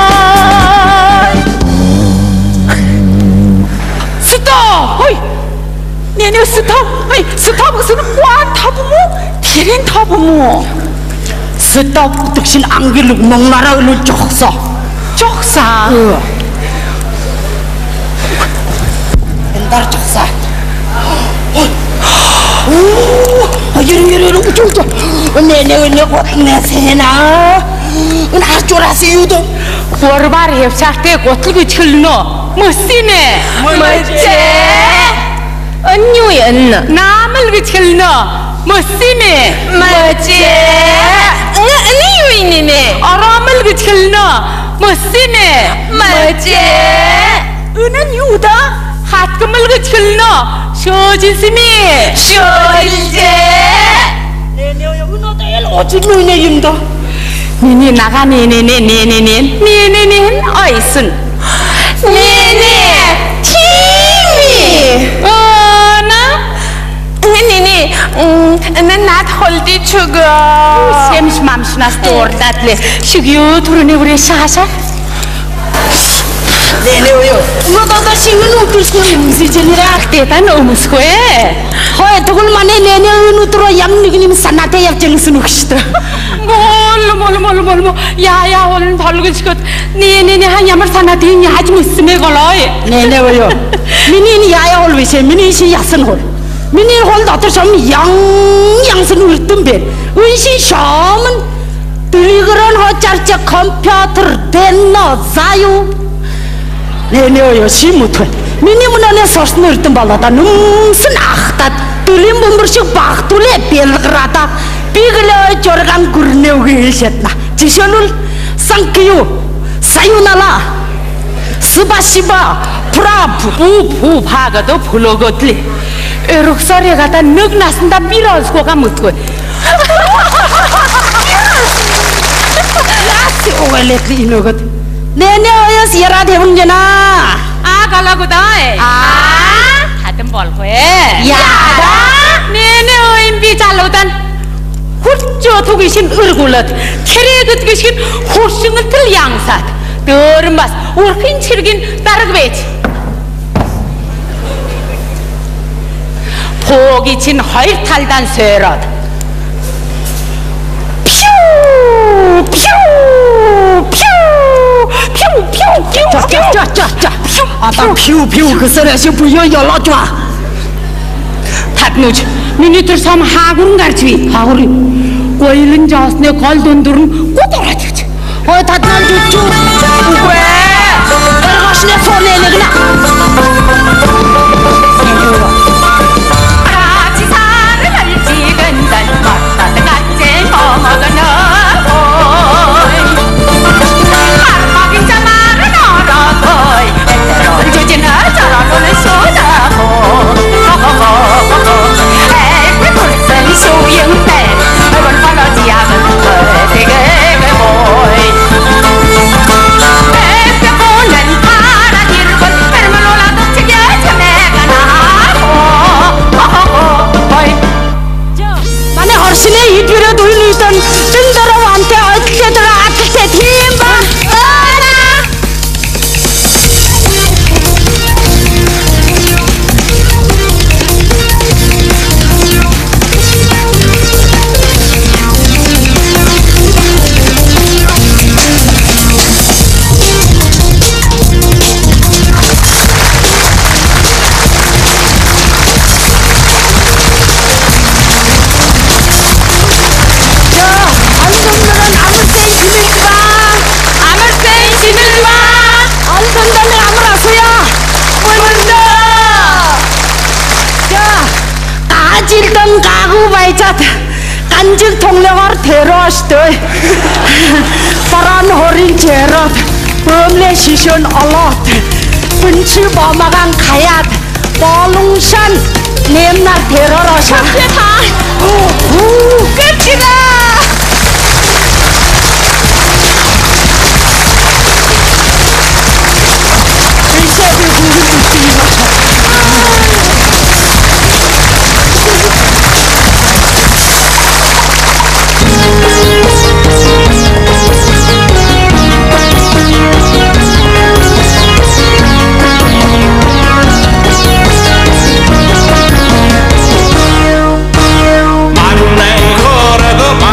스톱! 어이! 내내 스톱! 어이! 스톱은 와 타부모? 티린 타부모 스톱 득신 안길로 농나라를 쪽사 쪽사 응 옛날 쪽사 오 이런 이런 이런 쪽사 내내 내내 곧내 세나 나 쫄아서 유도 Борбар хевчаатай гутал гэж хэлнэ. Мөсийн ээ. Мөчээ. Өнюу энэ? Наамал гэж хэлнэ. Мөсийн ээ. Мөчээ. Энэ юу юм нэ? Оромол гэж хэлнэ. Мөсийн ээ. Мөчээ. Энэ нь юу да? Хатгамал гэж хэлнэ. Шөөжинсми. Шөөжээ. 내내 은어대일 어찌누네 임다 Миний нага нэ нэ нэ нэ нэ нэ нэ нэ ойсон. Нэне. Тими. Ана. Нэне нэ. Энэ над холди чуга. Сэмш мамшнаас дуурлаад лээ. Шигью түрүүний үрээ шаашаа. 내내요 은어다다 신은 어떨까 임시전이라 Тэтан өмсөхөө. 허에 도굴만에 내내 은우들어 얌니그님 산나테 яб정스 нүгштэй Мол мол мол мол мол яая олон толгож гот nee nee nee хан ямар санаа тийм яаж мөссмэг болоо. 내내요 миний яая хол биш миний ши ясан хол миний хол дотор шам 양 양сын үрдэн бэ 은신 шамын дэлгэрэн хоцарч компьютер дэнно заю 내내요 시무트 миний мөнөөс сорсон үрдэн болоод нүмсэн ахтаад дөрийн бөмбөршиг багтуулээ бэлграда биглөө журган гүрнэвгүй шатна жишээлбэл санкю саюнала 스바시바 프라프 Бүү хаагад флөгөөдлээ. Эрөхсорыгада нэг насанда биросгоога мөтгөө. яси огалэт иногод 내내어여스 яра 대문제나 Аа галагудаа. Аа хатан болгүй. 야라 Nee nee оим би залуудан хурцоо түгшин өргүүлээд тэрэгэд гişin хуршинтэл янсаад дөөрөн бас урхин чиргийн дараг байж. Пооги чин хоёр талдан сойроод пиу пиу пиу пиу пиу пиу 짜짜짜짜 아빠 피우피우 그 소리에서 부여 열어줘 Татнууч миний төр сом хаагурн гарч би. 하구리 Гойлон жаасны гол дундур нь гудураад гэж. 어 다트난 주주 Үгүй ээ. 얼거시네 손에 내그나 같이 살을 할지근단 맞다다 같이 먹어가나 하루막인 자만은 얼어거이 애때론 주지는 저러는 소다고 에이 불선 소용대 얼굴 벌어지 않은 거 되게 보이 에이 보는 파란 일본 Манад ганжиг тунглогоор терөө штэ. Баран хорин жерод өмлө шишөн олоод бүнчи бомаган хаяад болоншан нэмнар терөө шампета. Уу гэчина. 만난 거라도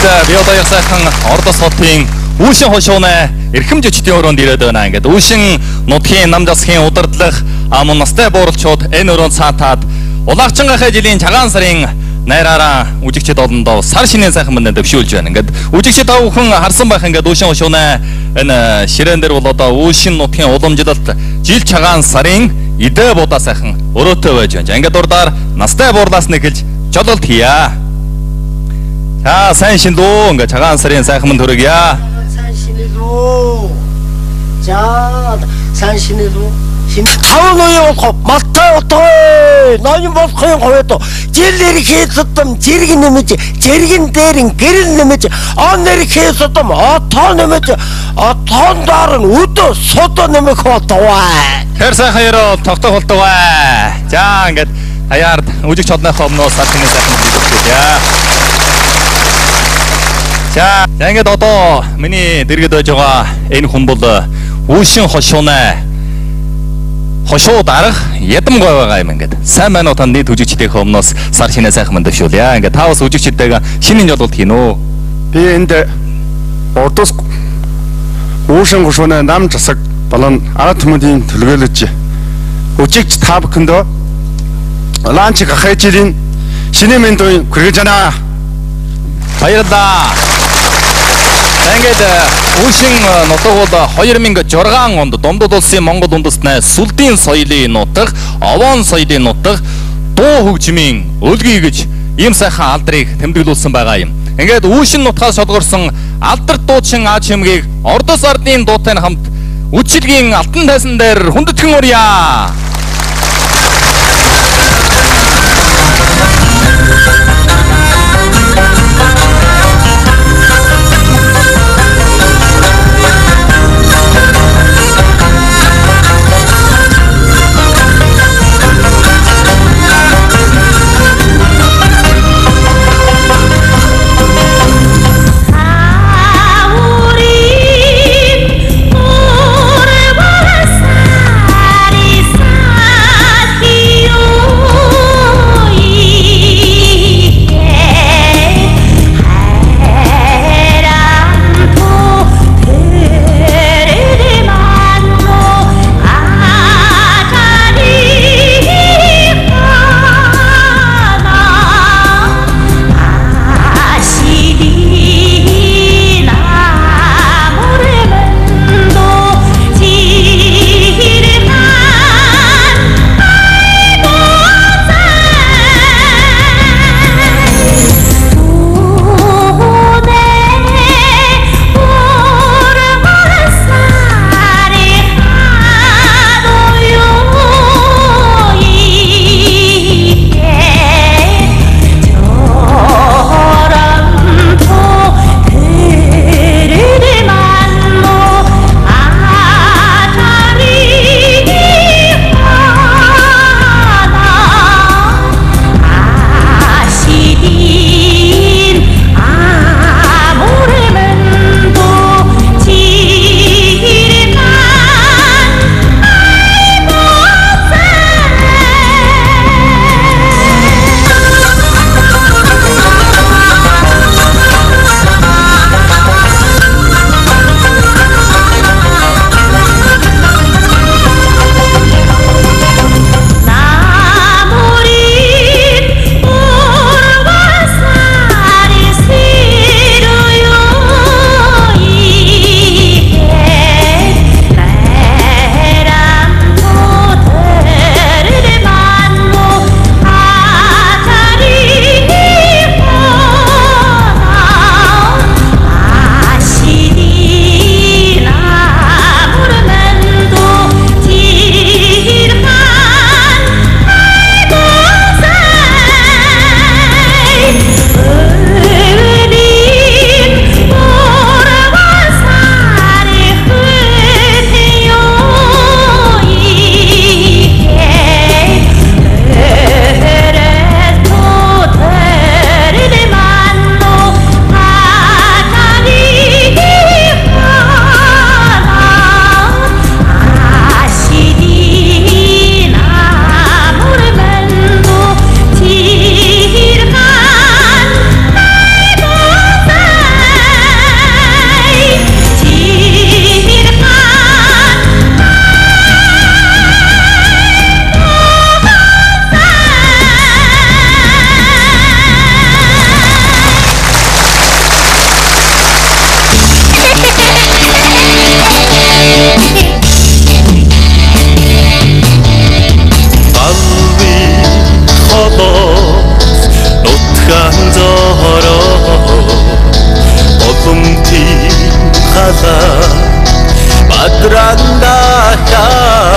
ингээд би одоо яг сайхан Ордос хотын Үүшин хошууны эрхэм жижигтийн өрөөнд ирээд байна. Ингээд Үүшин нутгийн нам засгийн удирдлага мөн настай буурлчууд энэ өрөөнд цаатаад Улаагчингийнхаа жилийн цагаан сарын найраараа үжигчд олондоо сар шинийн сайхан мандаа дэвшүүлж байна. Ингээд үжигчд тав хүн харсан байх ингээд Үүшин хошууны энэ ширээн дээр бол одоо Үүшин нутгийн уламжлалт жил цагаан сарын идэ будаа сайхан өрөөтэй байж байна. Ингээд урдаар настай буурлаас нэгэлж жололт хийя. За сайн шинлүү ингээд цагаан сарын сайхан манд төрөгье. 자, 산신으로 타오노에 오고 맞다 오토에 너희 못커요 거에도 질리리게 했었던 지르긴 내면지 지르긴 때린 게린 내면지 안 내리게 했었던 어터 내면지 어떤 다른 우도 소도 내면 그것도 와 Тэрсэн хаяро тогтох болдог бай. За ингээд хаяард үжиг чодны хомноо сархины сайхан мэдүүлээ. За ингээд одоо миний дэргэд байж байгаа энэ хүн бол Үүшин хошууны хошуу дарга ядам гой байгаа юм ингээд. Сайн байна уу таны үжигчдийн хомноос сар шинэ сайхан манд дэвшүүлье. Ингээд та бас үжигчдтэйгээ шинийн жололт хийнэ. Би энд Ордос Үүшин хошууны нам засаг болон арга түмэндийн төлөөлөж үжигч та бүхэндөө ланч гахайчилын шинэ мэндийн хүргэж байна. Баярлалаа. Ингээд Үүшин нутаг бол хоёр мянга и шесть онд Домдод улсын Монгол үндэстний сүлдийн соёлын нутаг, овоон соёлын нутаг, дуу хөгжмийн өлгий гэж ийм сайхан алдрыг тэмдэглүүлсэн байгаа юм. Ингээд Үүшин нутгаас шалгуурсан алдар дуучин Аз чимгийг Ордос ардын дуутай хамт үчилгийн алтан тайсан дээр хүндэтгэн урья. Sari Adrandaya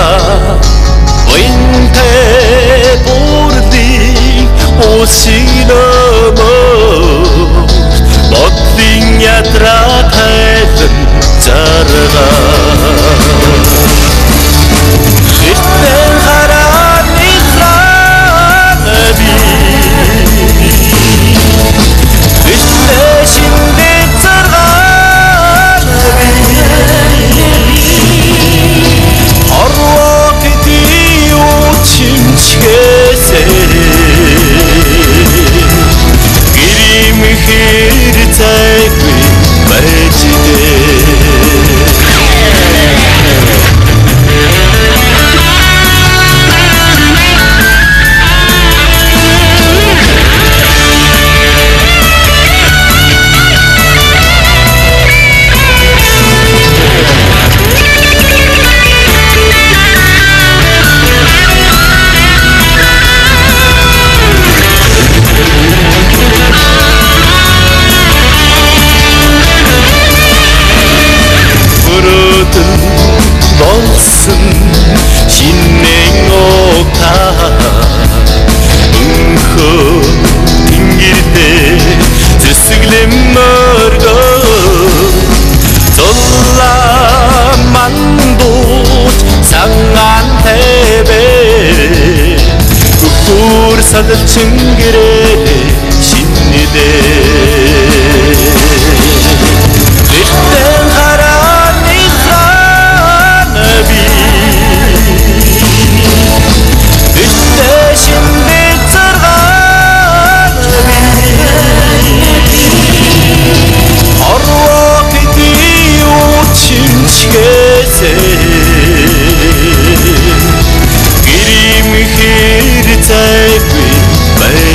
Ointe bordi Osinamos Botlin ядра тайлан зарга Эртэн хараа нихранаби Эртэн шиндэн зарганаби Орвог ди учимчгээсээ Гэрим хэр цайгүй байждээ болсон шинэн огта өнхөө тэнгэрдээ зүсгэлэн мөргөө золлаа мандууч санган тэбэ гүр садалчин гэрээ шинэдээ эртэн хараа Гэрим хэр цайгүй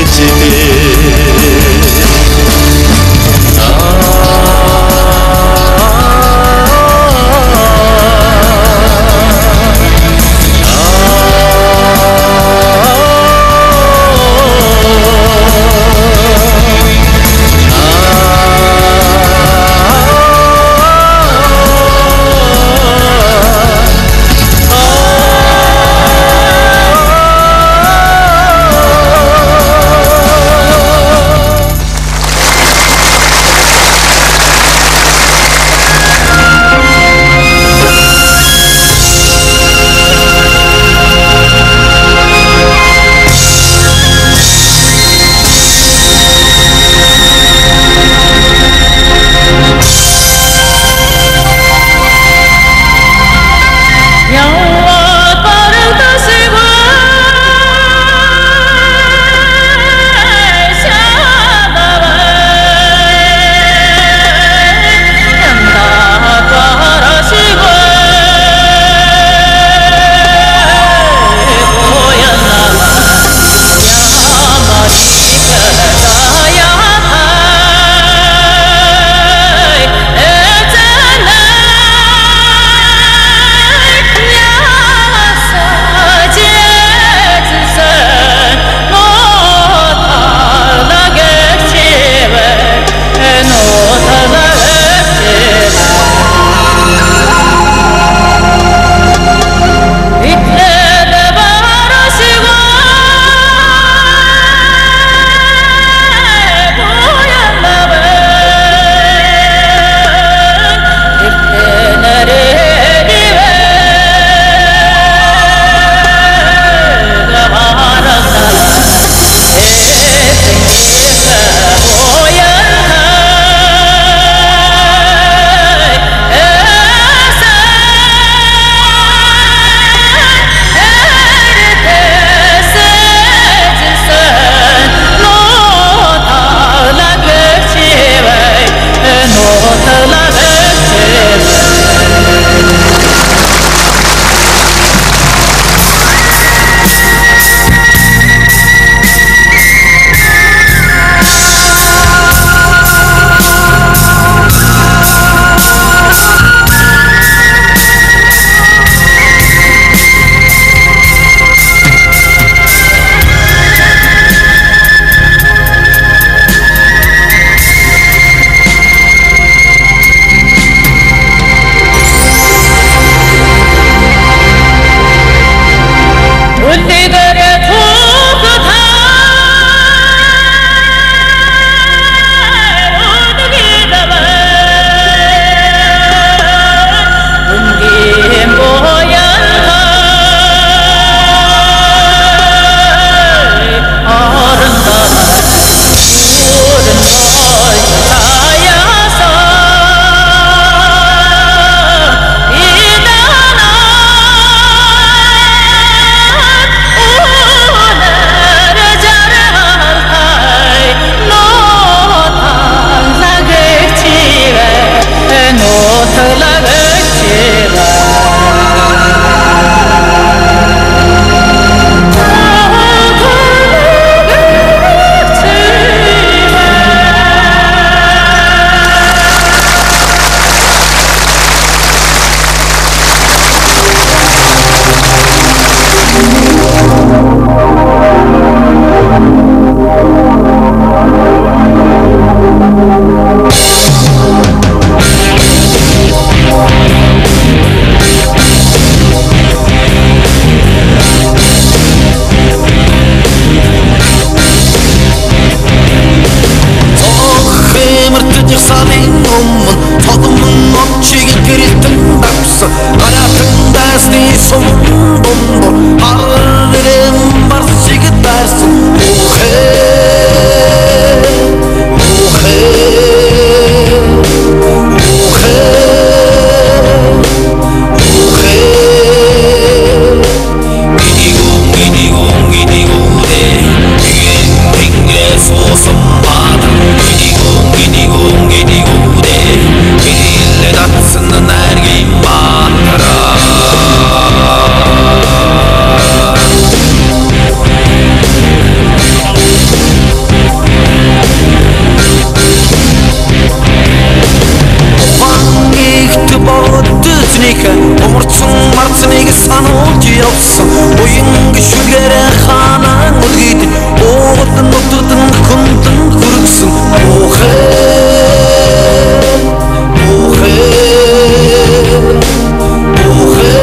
явсан гараатан дайсны сумын дундуур харрэм бар шиг дайсан ухээ ухээ Умарцсан марцныг сануулж явсан уян гişүлгэрэ ханаан үргийд уугад нутгад хүндэн хүргсэн ухээ ухээ ухээ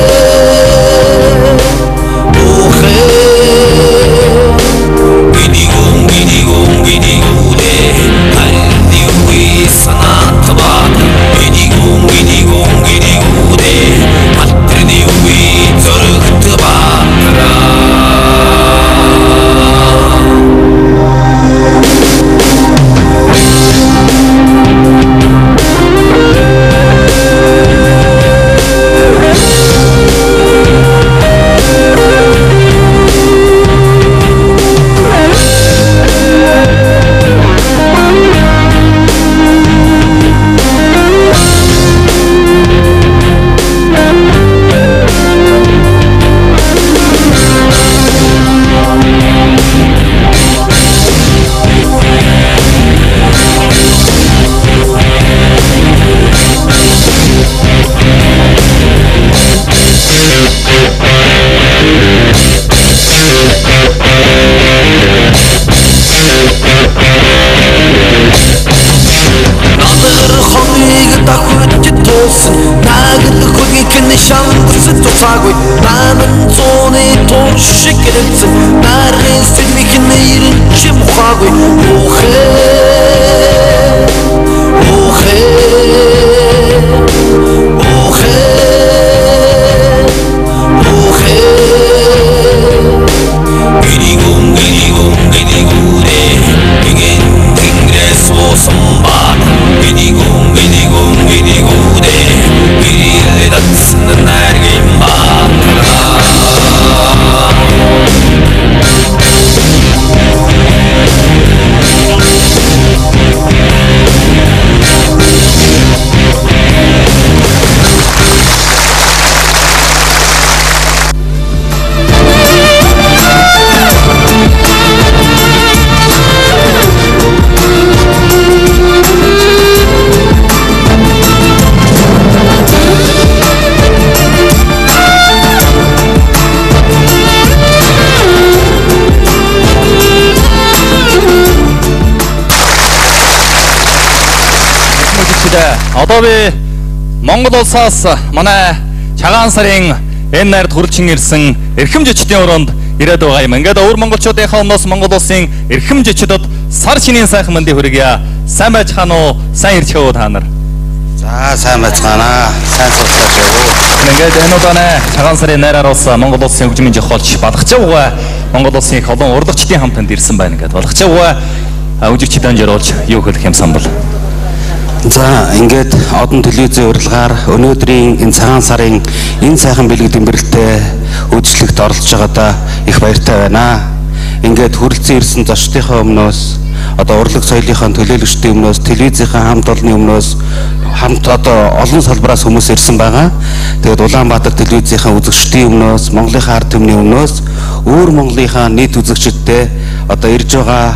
ухээ гинигун гинигун гинигунэ хайди уи санатбат гинигун гинигун гинигунэ Матрини уи зөрөгтбатра Цагой наамын зоны тоншик керэлцэн наргын сэлмихэн нэрэн чим ухаагүй ухээ ухээ ухээ ухээ гинигун гинигун гинигунэ гинген тэнгэрээс уусан бат гинигун гинигун гинигунэ гирэлэ датсан наргын Одоо би Монгол улсаас манай цагаан сарын энэ найрд хүрчин ирсэн эрхэм жичдийн өрөөнд ирээд байгаа юм. Ингээд өвөр монголчуудынхаа өмнөөс Монгол улсын эрхэм жичдүүд сар шинийн сайхан мэндийг хүргье. Сайн байцгаана уу? Сайн ирж хөө та нар. За сайн байцгаана. Сайн сууцгааж явуу. Ингээд энэ удаа цагаан сарын найраар ус Монгол улсын хөгжмийн жихолч Балгачаа Монгол улсын их олон урлагчдын хамтанд ирсэн байна гэдэг. Балгачаа үжигчд анжруулж юу хэлэх юм сан бол. За ингээд одон телевизийн урилгаар өнөөдрийн энэ цагаан сарын энэ сайхан бэлэг дэмбэрэлтэй үйлчлэгт оролцож байгаадаа их баяртай байна. Ингээд хүрэлцэн ирсэн зочдынхаа өмнөөс одоо урлаг соёлынхаа төлөөлөгчдийн өмнөөс телевизийнхаа хамт олонны өмнөөс хамт одоо олон салбараас хүмүүс ирсэн байгаа. Тэгээд Улаанбаатар телевизийнхаа үзэгчдийн өмнөөс Монголынхаа ард түмний өмнөөс өөр Монголынхаа нийт үзэгчдтэй одоо ирж байгаа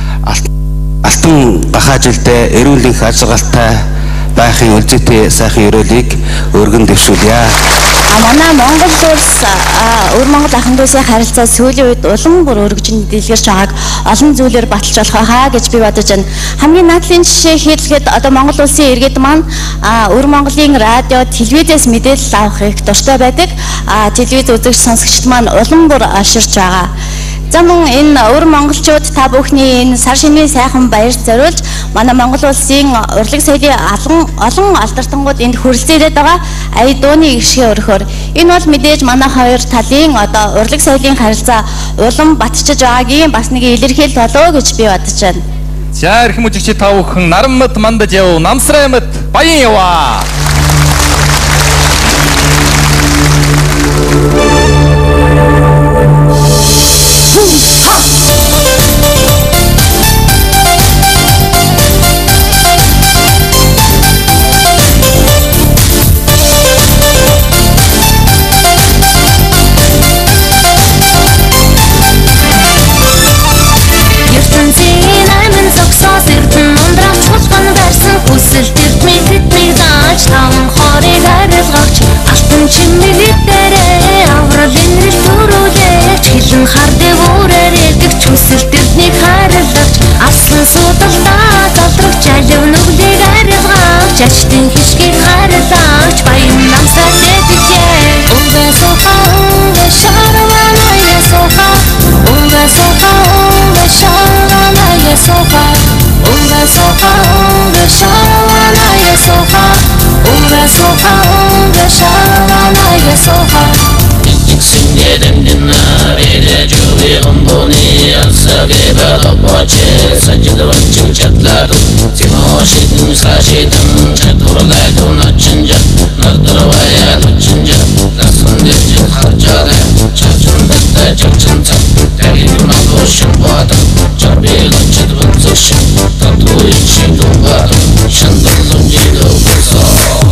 алтан гахаа жилдээ эрүүл их ажиглалтай байхын үлзийтэй сайхан өрөөлийг өргөн дэвшүүлье. Манай Монгол улс өвөр Монгол ахын дүүсийн харилцаа сүүлийн үед улам бүр өргөжин дэлгэрч байгааг олон зүйлээр баталж болох хаа гэж би бодож байна. Хамгийн наадлын жишээ хэлэхэд одоо Монгол улсын иргэд маань өвөр Монголын радио, телевизээс мэдээлэл авахыг дуртай байдаг. Телевиз үзэгч сонсогчд маань улам бүр аширч байгаа. За мөн энэ өвөр монголчууд та бүхний энэ сар шинийн сайхан баяр зориулж манай Монгол улсын урлаг соёлын олон олон алдартай энд хүрэлцэн ирээд байгаа ая дууны гişгээ өргөхөөр энэ бол мэдээж манай хоёр талын одоо урлаг соёлын харилцаа улам батчиж байгаагийн бас нэг илэрхийлэл болоо гэж би бодож байна. За эрхэм үзэгчид та бүхэн наран мэд мандаж яв, намсрай мэд баян яваа. Жачтын хишгийг харлагч баян намсаа дэдгээ Унга соха унга шарвана я соха Унга соха унга шарвана я соха Унга соха унга шарвана я соха Унга соха унга шарвана я соха Синге демдина реде жуви гомбони алсаге балапаче саджидвачин чатладу Тимошидин сашидин чатурлайду начинжа Нардравая начинжа Насундиржи харчаде Чачундетте чачинца Тагидуна дошин бада Чарбила чидван зашин Татуичин думбада Шандан зунжида убаса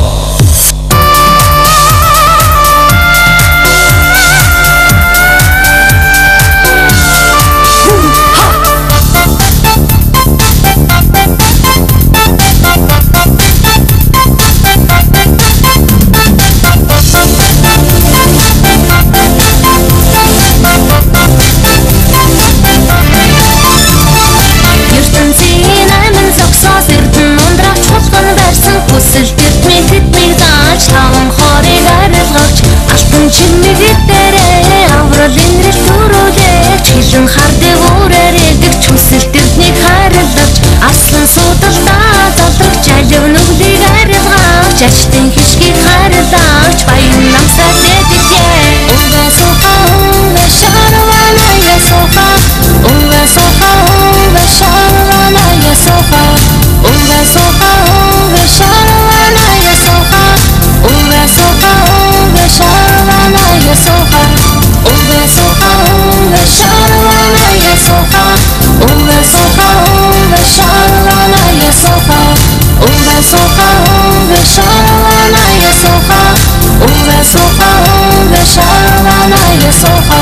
Жачтын хишгийг харлагч баян намсаа дэдгээ Унга соха унга шарвана я соха Унга соха унга шарвана я соха Унга соха унга шарвана я соха Унга соха унга шарвана я соха Унга соха унга шарвана я соха Унга соха унга шарвана я соха Унга соха унга шарвана я соха Унга соха унга шарвана я соха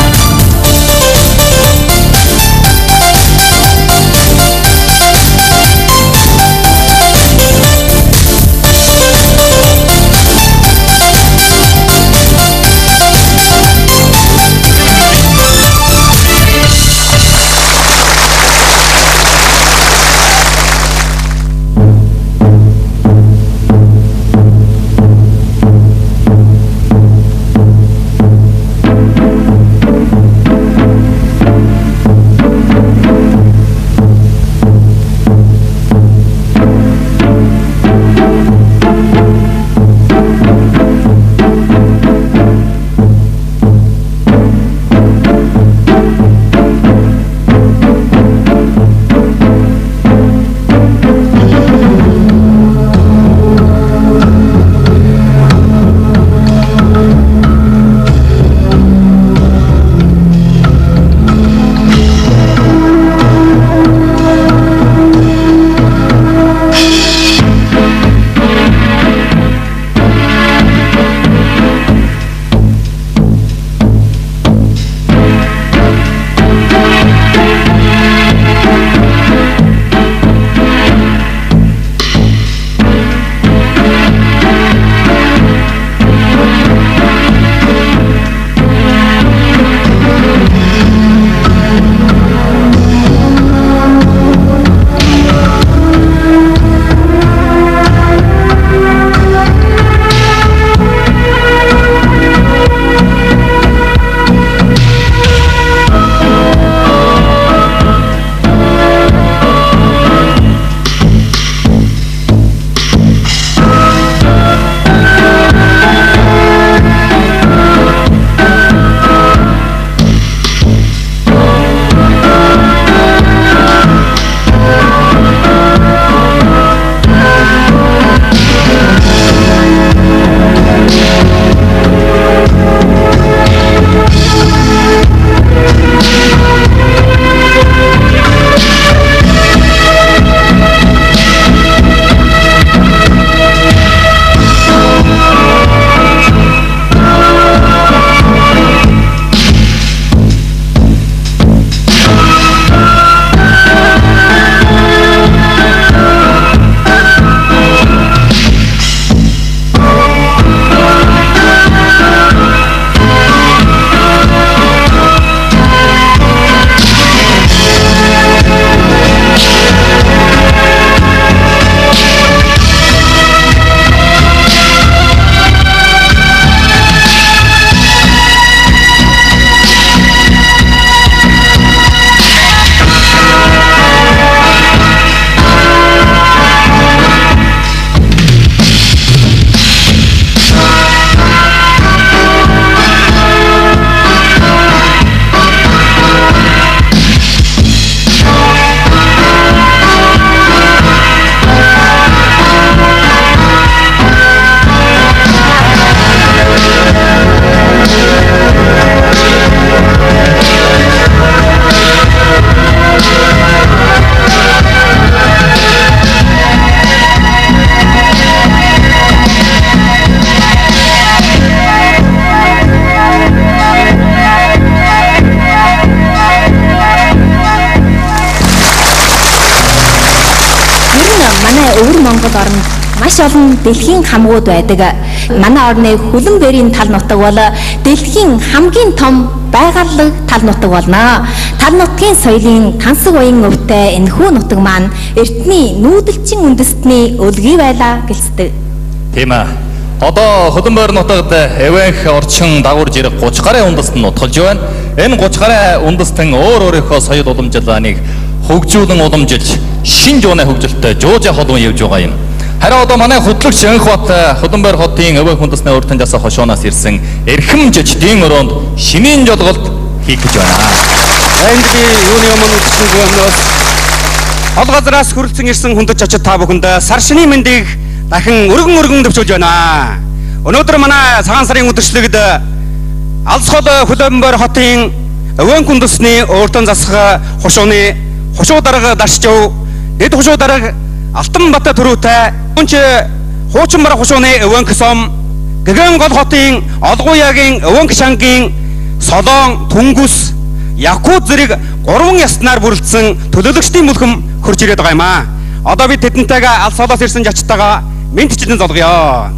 өвөр Монгол оронд маш олон дэлхийн хамгууд байдаг. Манай орны хөлөн бэрийн тал нутаг бол дэлхийн хамгийн том байгаллаг тал нутаг болно. Тал нутгийн соёлын тансаг уян өвтэй энэхүү нутаг маань эртний нүүдэлчин үндэстний өлгий байлаа гэлцдэг. Тийм ээ. Одоо Хөлбөмбөр нутагт эвэнх орчин дагуулж ирэх гуч гарын үндэст нь нутгалж байна. Энэ гуч гарын үндэстэн өөр өөрийнхөө соёл уламжлалыг хөгжүүлэн уламжилж шин жууны хөгжилтэй жуужа холбон явж байгаа юм. Харин одоо манай хөтлөгч Анхбат Хөлбөмбөр хотын эвэнх үндэстний урд таньдаас хошоонаас ирсэн эрхэм жижигдийн өрөөнд шинийн жолголт хийх гэж байна. Энд би юуны өмнө үтсэн гомноос хол газраас хүрэлцэн ирсэн хүндэт очид та бүхэнд сар шинийн мэндийг дахин өргөн өргөн төвчүүлж байна. Өнөөдөр манай цагаан сарын үдшилтэд Алсхол Хөлбөмбөр хотын өвөн хүндэсний өөртөө засах хошууны хошуу дарга дашчив дэд хошуу дарга Алтан бат төрүүтэй өнч хуучин барах хошууны өвөн сом гэгэн гол хотын Олгуягийн өвөн шангийн Солон Түнгүс Якут зэрэг гурван яснаар бүрэлдсэн төлөөлөгчдийн бүлхэм хурж ирээд байгаа юм аа. Одоо бид тэдэнтэйгээ алс холоос ирсэн жачтайгаа мэдчилэн золгоё.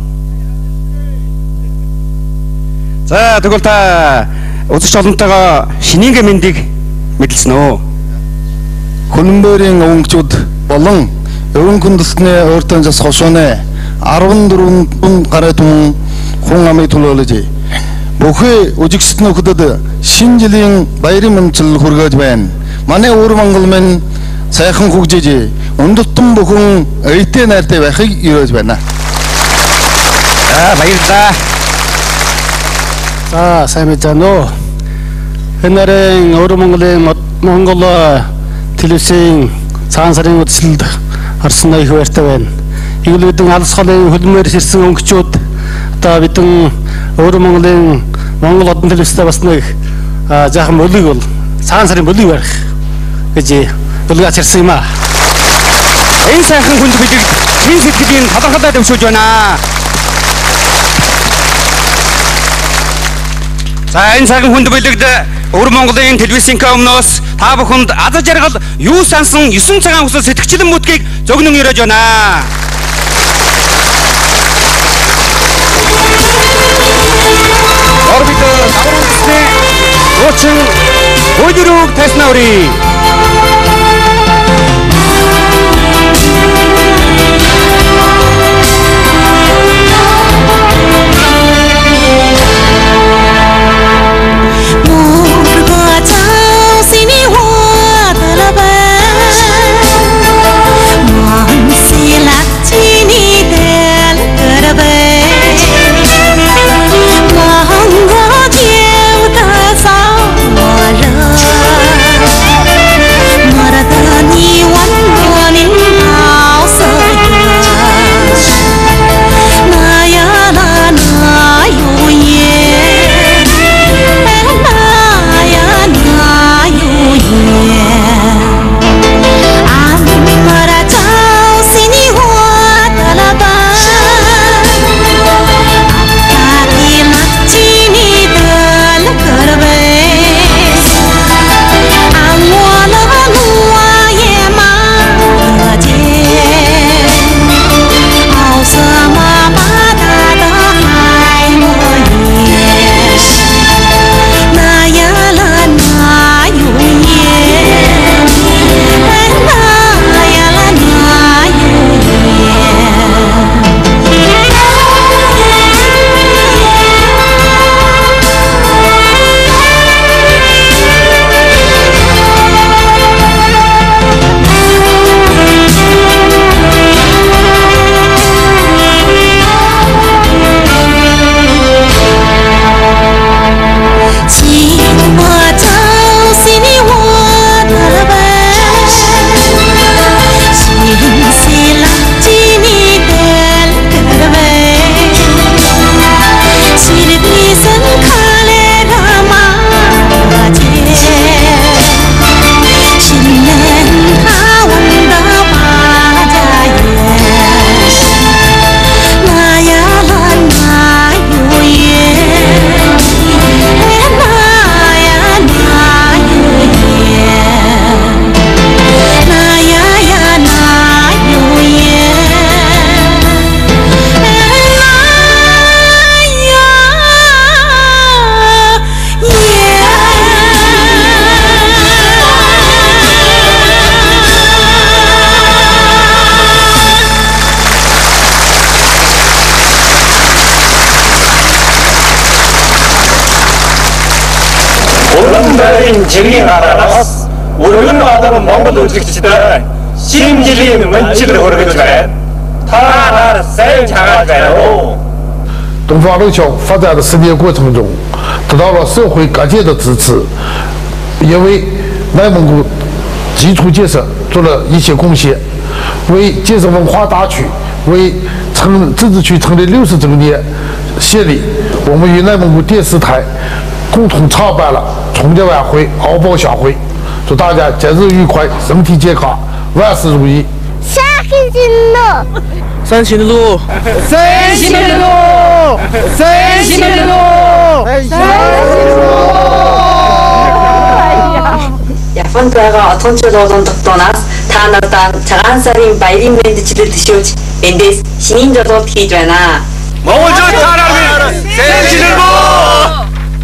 За тэгвэл та үзэгч олонтойгоо шинийн мэндийг мэдэлсэн үү? Хөлбөмбөрийн өвөнгчүүд болон өвөн хүндэстний өөртөө зас хошооны арван дөрвөн гаруй түмэн хүн амыг төлөөлөж бүхий үзэгчд нөхдөд шинэ жилийн баярын мэндчил хүргэж байна. Манай өвөр Монгол минь сайхан хөгжиж өндөртөн бүхэн öyтэй найртай байхыг өрөөж байна. За баярлалаа. За сайн мэдэн үү. Энэрэн өвөр Монголын Монгол телевизийн цагаан сарын үдшилд харсан их баяртай байна. Эглүүдэн алс холын хөлмөрс ирсэн өнгөчүүд одоо бидэн өвөр Монголын Монгол одон телевизтэй бас нэг жаахан мөлийг бол цагаан сарын мөлийг барих гэж төлгөөч ирсэн юм аа. Энэ сайхан хүнд бидийг чин сэтгэлийн талархалтай төвшүүлж байна. За энэ сайхан хүнд билэгд өвөр Монголын телевизийн өмнөөс та бүхэнд аз жаргал юу сансан есөн цагаан хүсэл сэтгчлэн мөтгийг зөгнөн өрөөж байна. Орбит давралцны очин өдрөг таснаври. Hãy subscribe cho kênh Ghiền Mì Gõ để không bỏ lỡ 신 지리인 하나라서 우리는 아들은 몽골 우직지들 심지리인 원칙을 흐르겠지만他生产在后。 东方六桥发展的十年过程中，得到了社会各界的支持，也为内蒙古基础建设做了一些贡献，为建设文化大区，为成自治区成立六十周年献礼，我们与内蒙古电视台共同创办了春节晚会、敖包相会，祝大家节日愉快，身体健康，万事如意。 山西的路， 山西的路，山西的路，山西的路。 Японд байгаа отгончууд олон тогтоонаас та нартай цагаан сарын баярын мэндчлэл төшөөж эндээс шинийн жолоот хийж байна. Монголчууд та нарыг сайжруулах уу?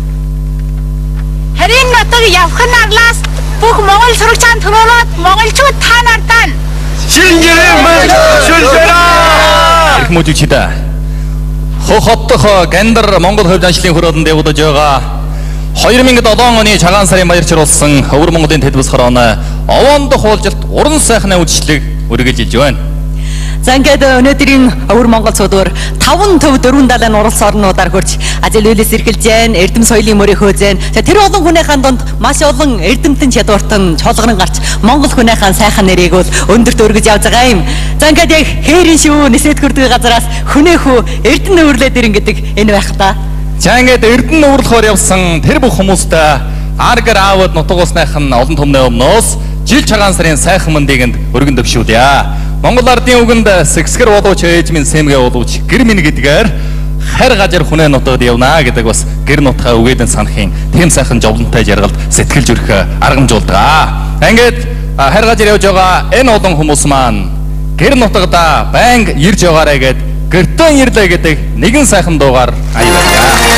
Харин нутаг явхан наглаас бүх монгол сурагчаан төрөөрөөд монголчууд та нартай шинжирийн мэлшүүлээрээ. Их мужичида. Хохоттох Гандар Монгол хувьд ажлын хөрөөдөнд явагдаж байгаа two thousand seven оны цагаан сарын баярчруулсан Өвөр Монголын телевиз хорооны овоон дох уулзалт уран сайхны үйлчлэг үргэлжилж байна. За ингээд өнөөдрийн Өвөр Монгол цодоор таван төв дөрвөн далайн уралс орнуудаар хурж ажил үйлээс эрхэлж байна. Эрдэм соёлын мөрийг хөөж байна. Тэр олон хүнийхэн донд маш олон эрдэмтэн чадвартан чолгорон гарч Монгол хүнийхэн сайхан нэрийг бол өндөрт өргөж явж байгаа юм. За ингээд яг хээрийн шүү нэсэд хүрдэг газараас хүнэхүү эрдэнэ өвөрлөд ирэн гэдэг энэ байх та. За ингээд эрдэнэ өвөрлөхөөр явсан тэр бүх хүмүүстэй аргар аавд нутгуусныхан олон түмний өмнөөс жил цагаан сарын сайхан мэндийг өргөн дэвшүүлье. Монгол ардын үгэнд сэгсгэр болооч ээж минь сэмгээ болооч гэр минь гэдгээр хайр гажар хүнээ нутагд явна гэдэг бас гэр нутгаа үгээдэн санахын тэм сайхан жовлонтой жаргалд сэтгэлж өрөх аргамжуулдаг. Ингээд хайр гажар явж байгаа энэ олон хүмүүс маань гэр нутагда байнга ирж яваарэ гэд гэртэн ирлээ гэдэг нэгэн сайхан дуугаар аяалаа.